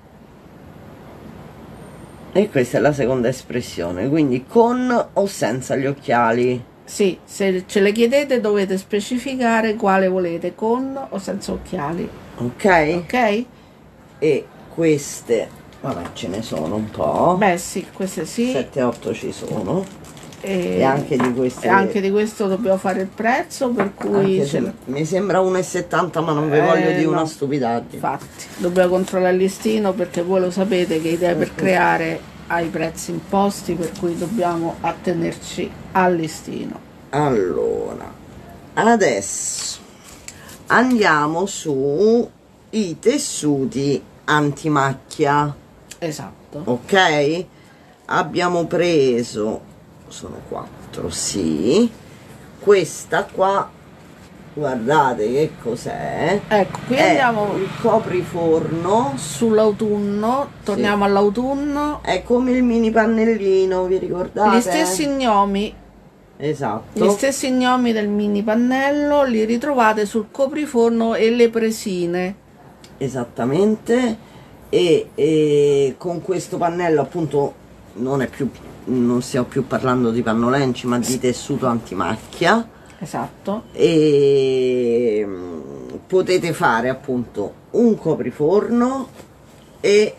E questa è la seconda espressione, quindi con o senza gli occhiali? Sì, se ce le chiedete dovete specificare quale volete, con o senza occhiali. Ok? Ok? E queste, vabbè, ce ne sono un po'. Beh sì, queste sì. sette otto ci sono. E, E anche di queste. e anche di questo dobbiamo fare il prezzo, per cui se, ce... mi sembra uno e settanta, ma non vi voglio eh, dire no. una stupidaggine. Infatti, dobbiamo controllare il listino, perché voi lo sapete che Idee per Creare ha i prezzi imposti, per cui dobbiamo attenerci al listino. Allora, adesso andiamo su i tessuti antimacchia. Esatto. Ok? Abbiamo preso, sono quattro, sì, questa qua, guardate che cos'è. Ecco, qui è andiamo il copriforno sull'autunno, torniamo sì. all'autunno. È come il mini pannellino, vi ricordate? Gli stessi gnomi, esatto, gli stessi gnomi del mini pannello li ritrovate sul copriforno e le presine. esattamente. E, e con questo pannello appunto non è più, non stiamo più parlando di pannolenci, ma di tessuto antimacchia. Esatto. E potete fare appunto un copriforno e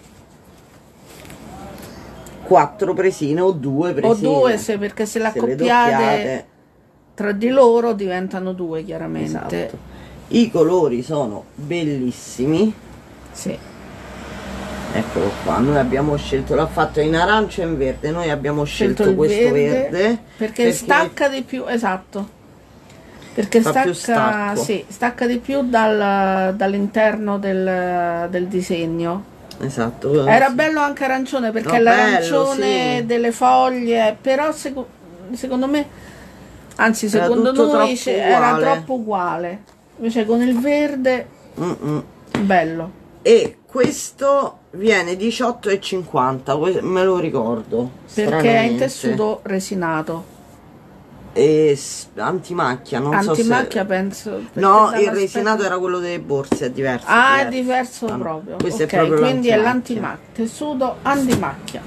quattro presine o due presine, o due, se, perché se l'accoppiate tra di loro diventano due, chiaramente. Esatto. I colori sono bellissimi. Sì. Eccolo qua, noi abbiamo scelto, l'ha fatto in arancia e in verde, noi abbiamo scelto, scelto questo verde, verde perché, perché stacca di più, esatto, perché fa più stacca, stacco. sì, stacca di più dal, dall'interno del, del disegno. Esatto. Era sì. bello anche arancione, perché No, l'arancione bello, sì. delle foglie, però seco, secondo me, anzi Era secondo tutto noi troppo era uguale. troppo uguale, invece con il verde Mm -mm. bello. E questo viene diciotto e cinquanta, me lo ricordo, perché è in tessuto resinato e antimacchia, non antimacchia so se... penso, no, il resinato era quello delle borse, è diverso. ah, diverso. è diverso ah, proprio, questo okay, è proprio quindi è l'antimacchia, l'antimacchia, tessuto antimacchia.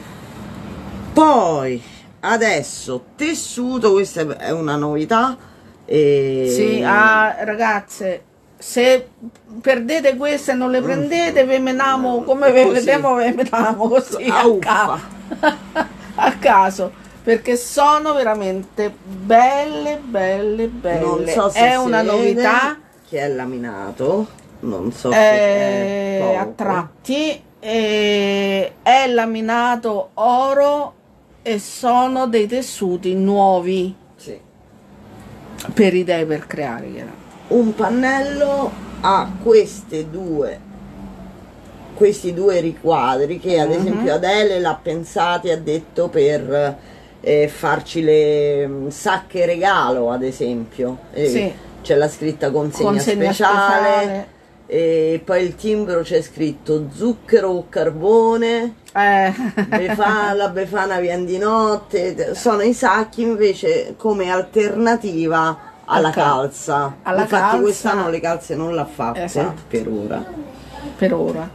Poi adesso tessuto, questa è una novità e... sì, ah, ragazze, se perdete queste e non le prendete, ve menamo come ve vediamo, ve menamo così a, ca a caso, perché sono veramente belle belle belle. Non so se è una novità che è laminato, non so se è è a tratti, è, è laminato oro e sono dei tessuti nuovi, sì, per Idee per Creare. Chiaro. Un pannello ha queste due questi due riquadri che ad esempio uh-huh. Adele l'ha pensati, ha detto, per eh, farci le sacche regalo, ad esempio, eh, sì. C'è la scritta consegna, consegna speciale, speciale e poi il timbro c'è scritto zucchero o carbone, eh. befana, la befana viene di notte. Sono i sacchi invece come alternativa alla calza. alla infatti calza. quest'anno le calze non l'ha fatte, esatto. per ora per ora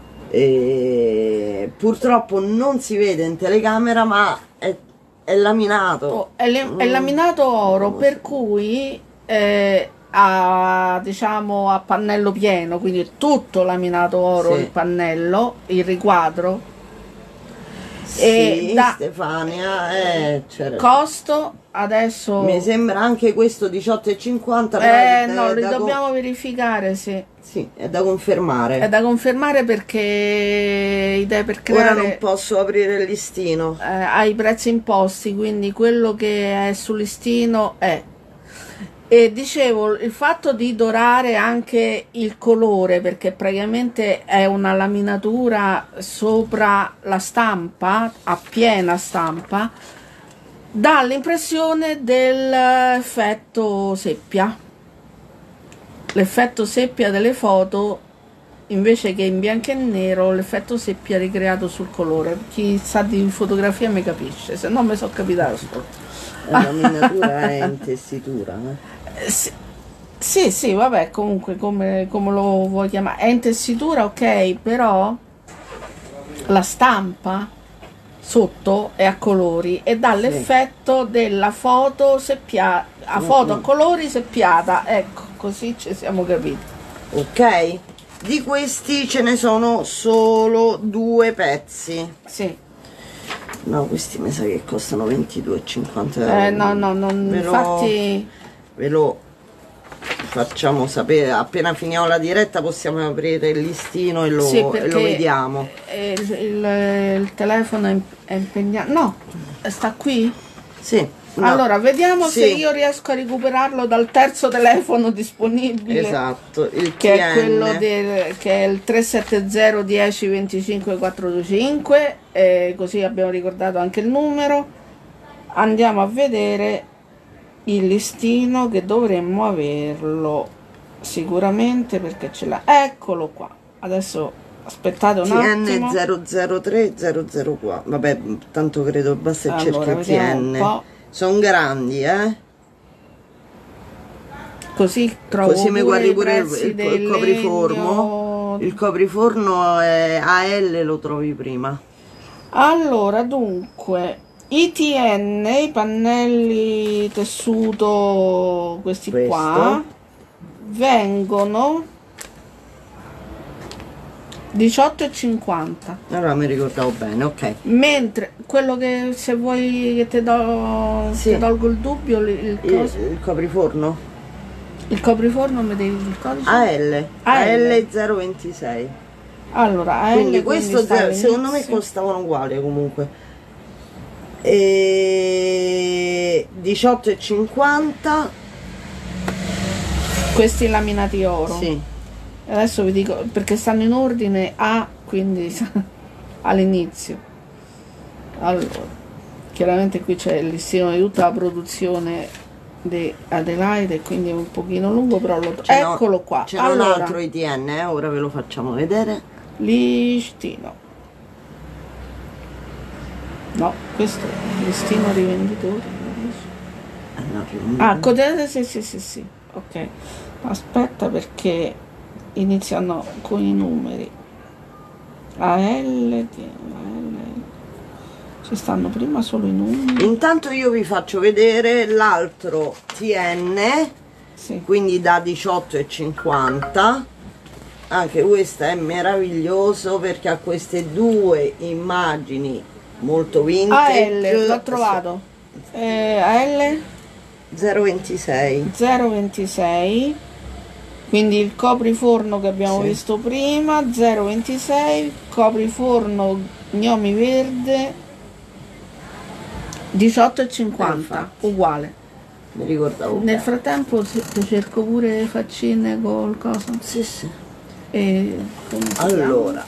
e purtroppo non si vede in telecamera, ma è, è laminato, oh, è, le, è laminato oro, mm. per cui eh, a, diciamo a pannello pieno, quindi tutto laminato oro, sì. Il pannello, il riquadro. Sì, e da Stefania, eh, costo adesso mi sembra anche questo diciotto e cinquanta, eh da, no, li dobbiamo con... verificare, sì. Sì, è da confermare. È da confermare perché Idee per Creare ora non posso aprire il listino. Eh, ha i prezzi imposti, quindi quello che è sul listino è. E dicevo, il fatto di dorare anche il colore, perché praticamente è una laminatura sopra la stampa, a piena stampa, dà l'impressione dell'effetto seppia. L'effetto seppia delle foto, invece che in bianco e nero, l'effetto seppia ricreato sul colore. Chi sa di fotografia mi capisce, se no mi so capitato. La laminatura è in tessitura, eh? sì, sì, sì, vabbè, comunque come, come lo vuoi chiamare, è in tessitura, ok, però la stampa sotto è a colori e dà Sì. l'effetto della foto seppiata, a foto a colori seppiata, ecco, così ci siamo capiti. Ok, di questi ce ne sono solo due pezzi. Sì. No, questi mi sa che costano ventidue e cinquanta euro. Eh, no, no, non, ve lo, infatti ve lo facciamo sapere appena finiamo la diretta, possiamo aprire il listino e lo, sì, e lo vediamo. Il, il, il telefono è, è impegnato. No, sta qui? Sì. No. Allora, vediamo Sì. se io riesco a recuperarlo dal terzo telefono disponibile. Esatto, il che T N. è quello del, che è il tre sette zero dieci venticinque quattrocentocinque, e così abbiamo ricordato anche il numero. Andiamo a vedere il listino, che dovremmo averlo sicuramente perché ce l'ha. Eccolo qua. Adesso aspettate un T attimo. N zero zero tre zero zero quattro. Vabbè, tanto credo basta che Allora, cerchi T N. Sono grandi, eh? Così trovo Così mi pure guardi i pure il, prezzi il, del il copriforno. legno. Il copriforno è A L, lo trovi prima. Allora, dunque, i T N, i pannelli tessuto, questi Questo. qua, vengono diciotto e cinquanta. Allora mi ricordavo bene, ok. Mentre quello che, se vuoi che ti do, Sì. ti tolgo il dubbio, il, il, Il, coso- il copriforno? il copriforno, mi devi il codice? A L. A L. A L zero ventisei. Allora, A L, Quindi questo sta zero- secondo me all'inizio. costavano uguali comunque. E diciotto e cinquanta. Questi laminati oro. Sì. Adesso vi dico perché stanno in ordine A, quindi all'inizio. Allora, chiaramente qui c'è il listino di tutta la produzione di Adelaide, e quindi è un pochino lungo, però lo eccolo qua. C'è allora, un altro I T N, eh? Ora ve lo facciamo vedere. listino. No, questo è il listino rivenditori. Eh, no, Ah, codete, sì, sì, sì, sì. Ok. Aspetta perché iniziano con i numeri. A L, T, A L. Ci stanno prima solo i numeri. Intanto io vi faccio vedere l'altro T N, Sì. quindi da diciotto e cinquanta. Anche questo è meraviglioso perché ha queste due immagini molto A vintage. L, l'ho trovato. Eh, A L zero ventisei. zero ventisei. Quindi il copriforno che abbiamo Sì. visto prima, zero ventisei, copriforno gnomi verde, diciotto e cinquanta, Infatti. uguale. Mi ricordavo Nel bene. frattempo se- ti cerco pure faccine col coso. Sì, sì. E come si chiama? Allora,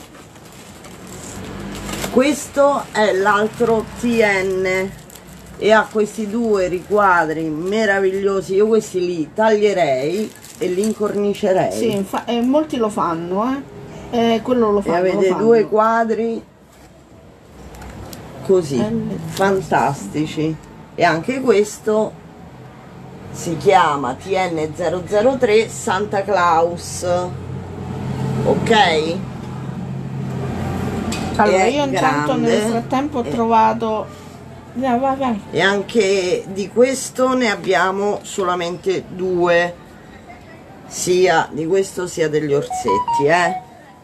questo è l'altro T N e ha questi due riquadri meravigliosi. Io questi li taglierei e li incornicerei. Sì, infa- e molti lo fanno, eh. Eh, quello lo E fanno. avete lo fanno. due quadri così L. fantastici. E anche questo si chiama T N zero zero tre Santa Claus. Ok? Allora, è io intanto nel grande. frattempo ho Eh. trovato. Vai, vai, vai. E anche di questo ne abbiamo solamente due, sia di questo sia degli orsetti, eh.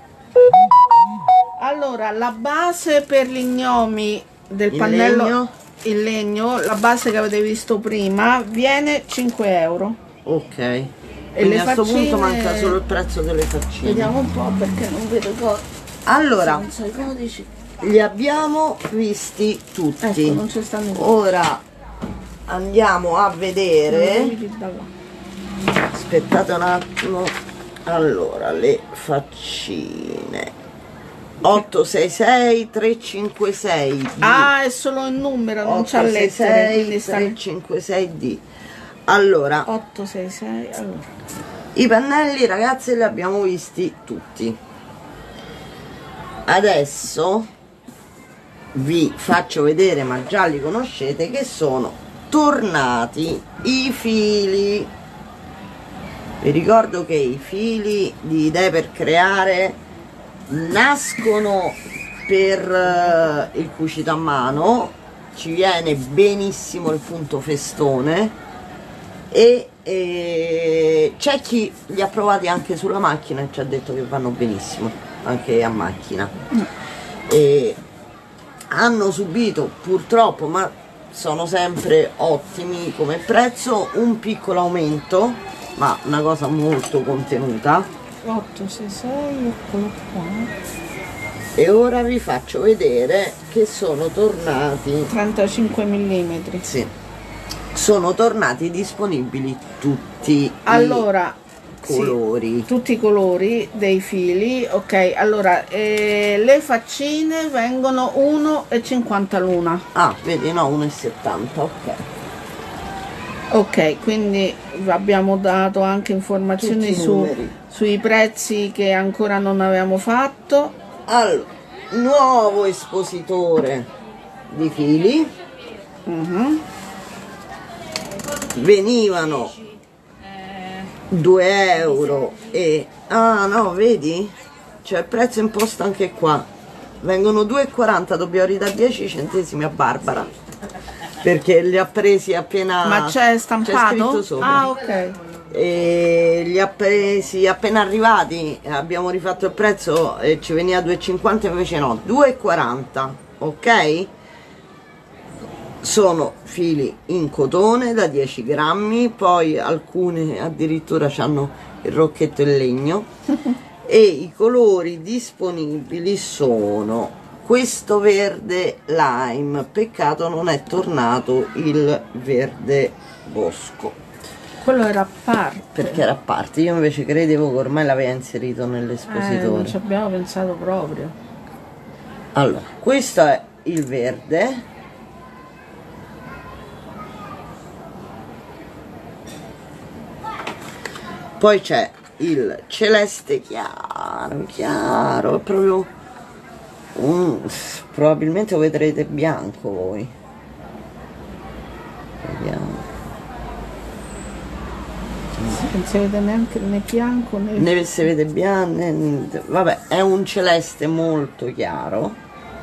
Allora, la base per gli gnomi del Il pannello, legno? il legno, la base che avete visto prima, viene cinque euro. Ok. E Quindi le a questo faccine- punto manca solo il prezzo delle faccine. Vediamo un po' perché non vedo cosa. Allora, Senza i codici. li abbiamo visti tutti. Ecco, non ci stanno i codici. Ora andiamo a vedere. Aspettate un attimo. Allora, le faccine. otto sei sei tre cinque sei. Ah, è solo il numero, non c'ha lettere, quindi sta tre cinque sei D. Allora, otto sei sei. Allora, i pannelli, ragazzi, li abbiamo visti tutti. Adesso vi faccio vedere, ma già li conoscete, che sono tornati i fili. Vi ricordo che i fili di Idee per Creare nascono per uh, il cucito a mano, ci viene benissimo il punto festone e, e c'è chi li ha provati anche sulla macchina e ci ha detto che vanno benissimo anche a macchina. Mm. E hanno subito purtroppo, ma sono sempre ottimi come prezzo, un piccolo aumento, ma una cosa molto contenuta. otto sei sei, eccolo qua. E ora vi faccio vedere che sono tornati trentacinque millimetri. Sì, sono tornati disponibili tutti allora, i colori. Sì, tutti i colori dei fili. Ok, allora eh, le faccine vengono uno e cinquanta l'una. Ah, vedi, no, uno e settanta, ok. Ok, quindi abbiamo dato anche informazioni su, sui prezzi che ancora non avevamo fatto. Allora, nuovo espositore di fili. Uh-huh. Venivano due euro e... ah no, vedi? C'è il prezzo imposto anche qua. Vengono due e quaranta, dobbiamo ridare dieci centesimi a Barbara perché li ha presi appena... Ma c'è stampato? C'è scritto sopra. Ah, ok. E li ha presi appena arrivati, abbiamo rifatto il prezzo e ci veniva due e cinquanta, invece no, due e quaranta, ok? Sono fili in cotone da dieci grammi, poi alcune addirittura hanno il rocchetto in legno e i colori disponibili sono questo verde lime, peccato non è tornato il verde bosco. Quello era a parte. Perché era a parte, io invece credevo che ormai l'aveva inserito nell'espositore. Eh, non ci abbiamo pensato proprio. Allora, questo è il verde. Poi c'è il celeste chiaro, chiaro, è proprio un... probabilmente lo vedrete bianco voi. Vediamo. Non si vede neanche né bianco né... ne si vede bianco, né... vabbè, è un celeste molto chiaro.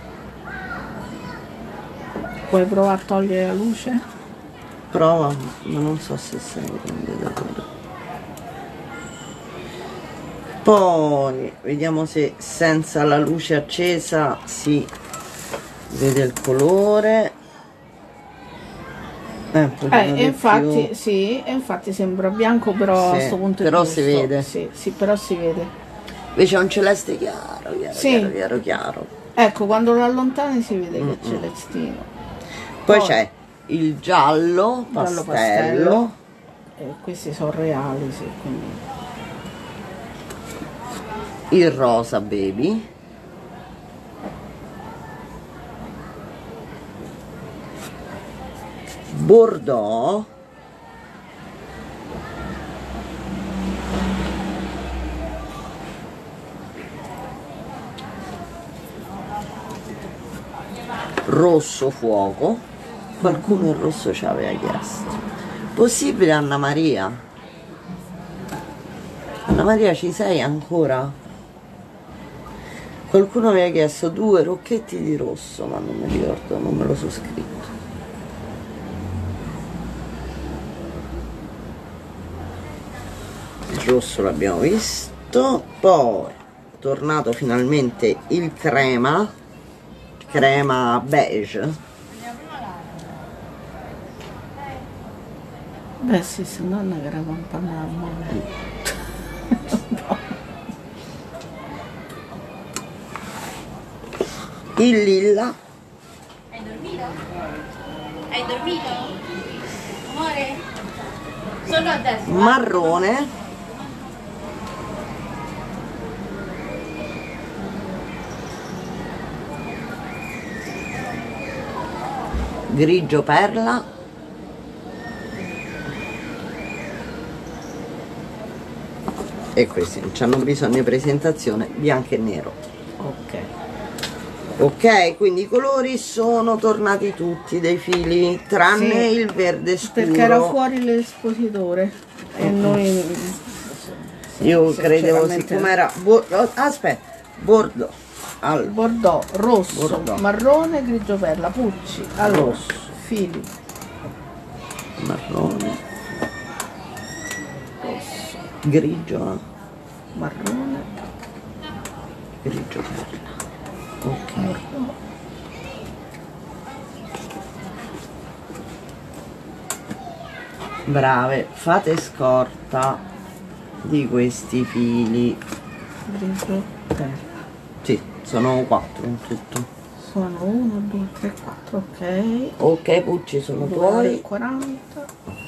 Puoi provare a togliere la luce? Prova, ma non so se sei prende davvero. Poi vediamo se senza la luce accesa si vede il colore. Eh, eh infatti più. Sì, infatti sembra bianco, però sì, a questo punto però è si vede. Sì, sì, però si vede. Invece è un celeste chiaro, chiaro, sì. chiaro, chiaro, chiaro. Ecco, quando lo allontani si vede mm-hmm. che è celestino. Poi, Poi c'è il giallo pastello, giallo pastello. E questi sono reali, sì, quindi. Il rosa baby. Bordeaux. Rosso fuoco. Qualcuno il rosso ci aveva chiesto. Possibile Anna Maria? Anna Maria, ci sei ancora? Qualcuno aveva chiesto due rocchetti di rosso, ma non mi ricordo, non me lo so scritto. Il rosso l'abbiamo visto, poi è tornato finalmente il crema, crema beige. Beh sì, se no è una crema un po' normale. Il lilla. Hai dormito? Hai dormito? Amore? Solo adesso. Marrone. Grigio perla. E questi non hanno bisogno di presentazione, bianco e nero. Ok. Ok, quindi i colori sono tornati tutti dei fili, tranne sì, il verde scuro. Perché era fuori l'espositore e uh-huh. noi Io Sì, credevo, sinceramente. siccome era bo- oh, aspetta, bordo al Bordeaux, rosso, Bordeaux. marrone, grigio perla, pucci, allora, Rosso. fili, marrone, rosso, grigio, marrone, grigio perla. Ok. bordeaux. Brave, fate scorta di questi fili. Grigio perla. Sì, sono quattro in tutto. Sono uno, due, tre, quattro, ok. Ok, Pucci, sono due tuoi. e quaranta.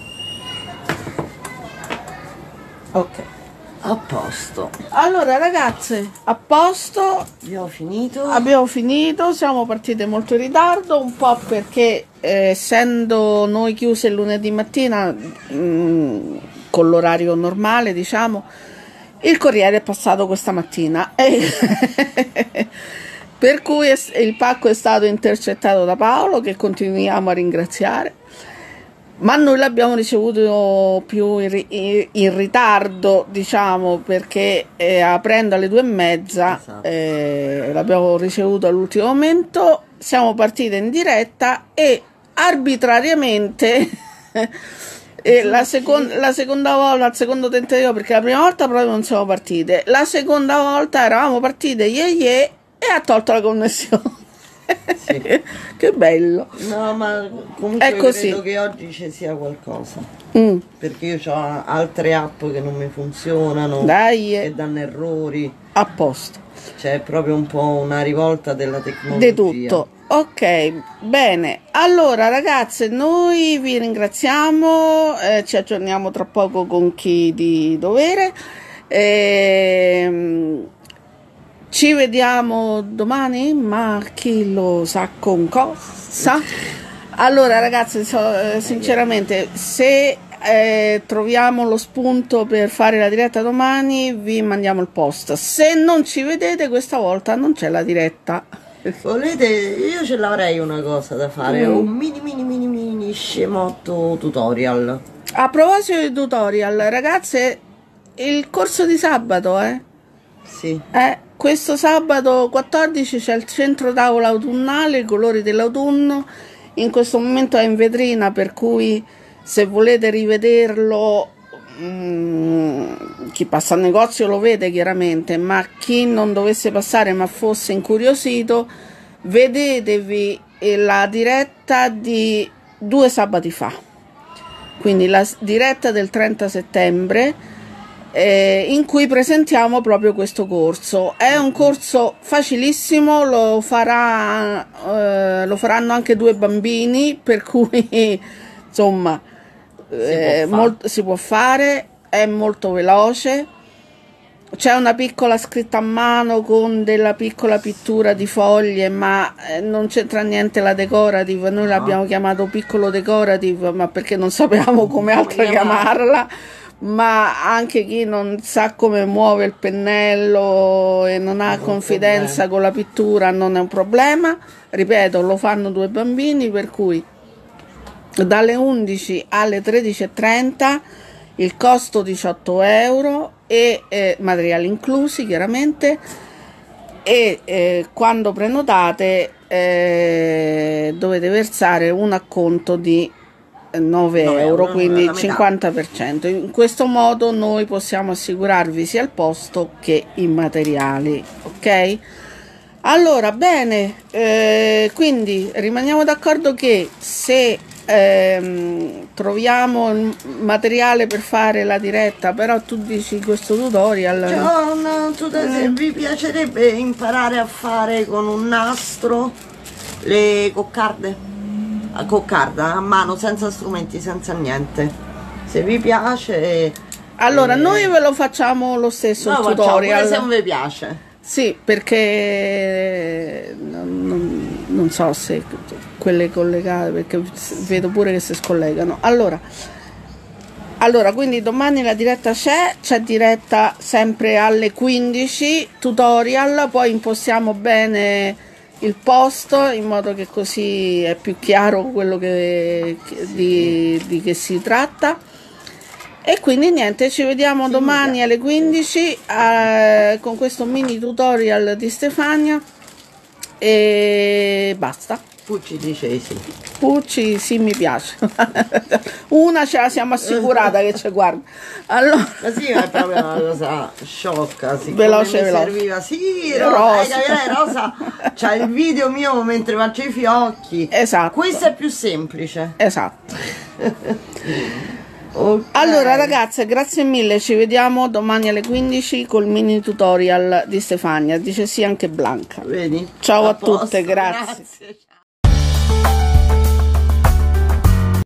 Ok. A posto. Allora ragazze, a posto, Abbiamo finito. abbiamo finito, siamo partite molto in ritardo, un po' perché eh, essendo noi chiuse il lunedì mattina mh, con l'orario normale, diciamo, il corriere è passato questa mattina e per cui è- il pacco è stato intercettato da Paolo, che continuiamo a ringraziare. Ma noi l'abbiamo ricevuto più in, ri- in ritardo, diciamo, perché eh, aprendo alle due e mezza Esatto. eh, l'abbiamo ricevuto all'ultimo momento. Siamo partite in diretta e arbitrariamente e la, secon- la seconda volta, il secondo tentativo, perché la prima volta proprio non siamo partite, la seconda volta eravamo partite ye ye e ha tolto la connessione. Sì. Che bello. No, ma comunque È così. credo che oggi ci sia qualcosa. Mm, Perché io ho altre app che non mi funzionano, dai, che eh, danno errori. a posto. C'è proprio un po' una rivolta della tecnologia. Di tutto. Ok, bene. Allora ragazze, noi vi ringraziamo, eh, ci aggiorniamo tra poco con chi di dovere. Ehm, ci vediamo domani, ma chi lo sa con cosa? Allora ragazzi, so- eh, sinceramente, se eh, troviamo lo spunto per fare la diretta domani, vi mandiamo il post. Se non ci vedete questa volta non c'è la diretta. Volete, io ce l'avrei una cosa da fare, Mm. un mini mini mini mini scemotto tutorial. A proposito di tutorial, ragazze, il corso di sabato, eh? Sì. Eh, questo sabato quattordici c'è il centro tavola autunnale, i colori dell'autunno. In questo momento è in vetrina, per cui se volete rivederlo, mm, chi passa al negozio lo vede chiaramente, ma chi non dovesse passare ma fosse incuriosito, vedetevi eh, la diretta di due sabati fa. Quindi la s- diretta del trenta settembre, eh, in cui presentiamo proprio questo corso. È un corso facilissimo, lo farà, eh, lo faranno anche due bambini, per cui insomma eh, può fare. molt- si può fare, è molto veloce. C'è una piccola scritta a mano con della piccola pittura di foglie, ma eh, non c'entra niente la decorative. Noi l'abbiamo chiamato piccolo decorative, ma perché non sapevamo come altro chiamarla. Ma anche chi non sa come muove il pennello e non ha Non è un confidenza con la pittura non è un problema. Ripeto, lo fanno due bambini, per cui dalle undici alle tredici e trenta, il costo diciotto euro e eh, materiali inclusi chiaramente, e eh, quando prenotate eh, dovete versare un acconto di nove nove euro, euro, quindi la il metà. cinquanta per cento. In questo modo noi possiamo assicurarvi sia il posto che i materiali, ok? Allora, bene, eh, quindi rimaniamo d'accordo che se ehm, troviamo il materiale per fare la diretta, però tu dici questo tutorial, C'ho una tutorial, se vi piacerebbe imparare a fare con un nastro le coccarde, a coccarda a mano, senza strumenti, senza niente. Se vi piace, allora eh, noi ve lo facciamo lo stesso no, il facciamo tutorial. pure se non vi piace. Sì, perché non, non- non so se quelle collegate, perché vedo pure che si scollegano. Allora, allora, quindi domani la diretta c'è, c'è diretta sempre alle quindici, tutorial, poi impostiamo bene il post in modo che così è più chiaro quello che, che- di, di che si tratta. E quindi niente, ci vediamo Sì, domani mia. alle quindici eh, con questo mini tutorial di Stefania e basta. Pucci dice sì. Pucci, sì, mi piace. Una ce la siamo assicurata che ci guarda. Allora, Ma sì, ma è proprio una cosa sciocca, siccome Veloce, mi veloce. serviva, sì, Rosa. Rosa, eh, lei, Rosa c'ha il video mio mentre faccio i fiocchi, Esatto. questo è più semplice. esatto. Ok. Allora ragazze, grazie mille, ci vediamo domani alle quindici col mini tutorial di Stefania. Dice sì anche Blanca. Vedi? Ciao a posto, tutte, grazie. grazie.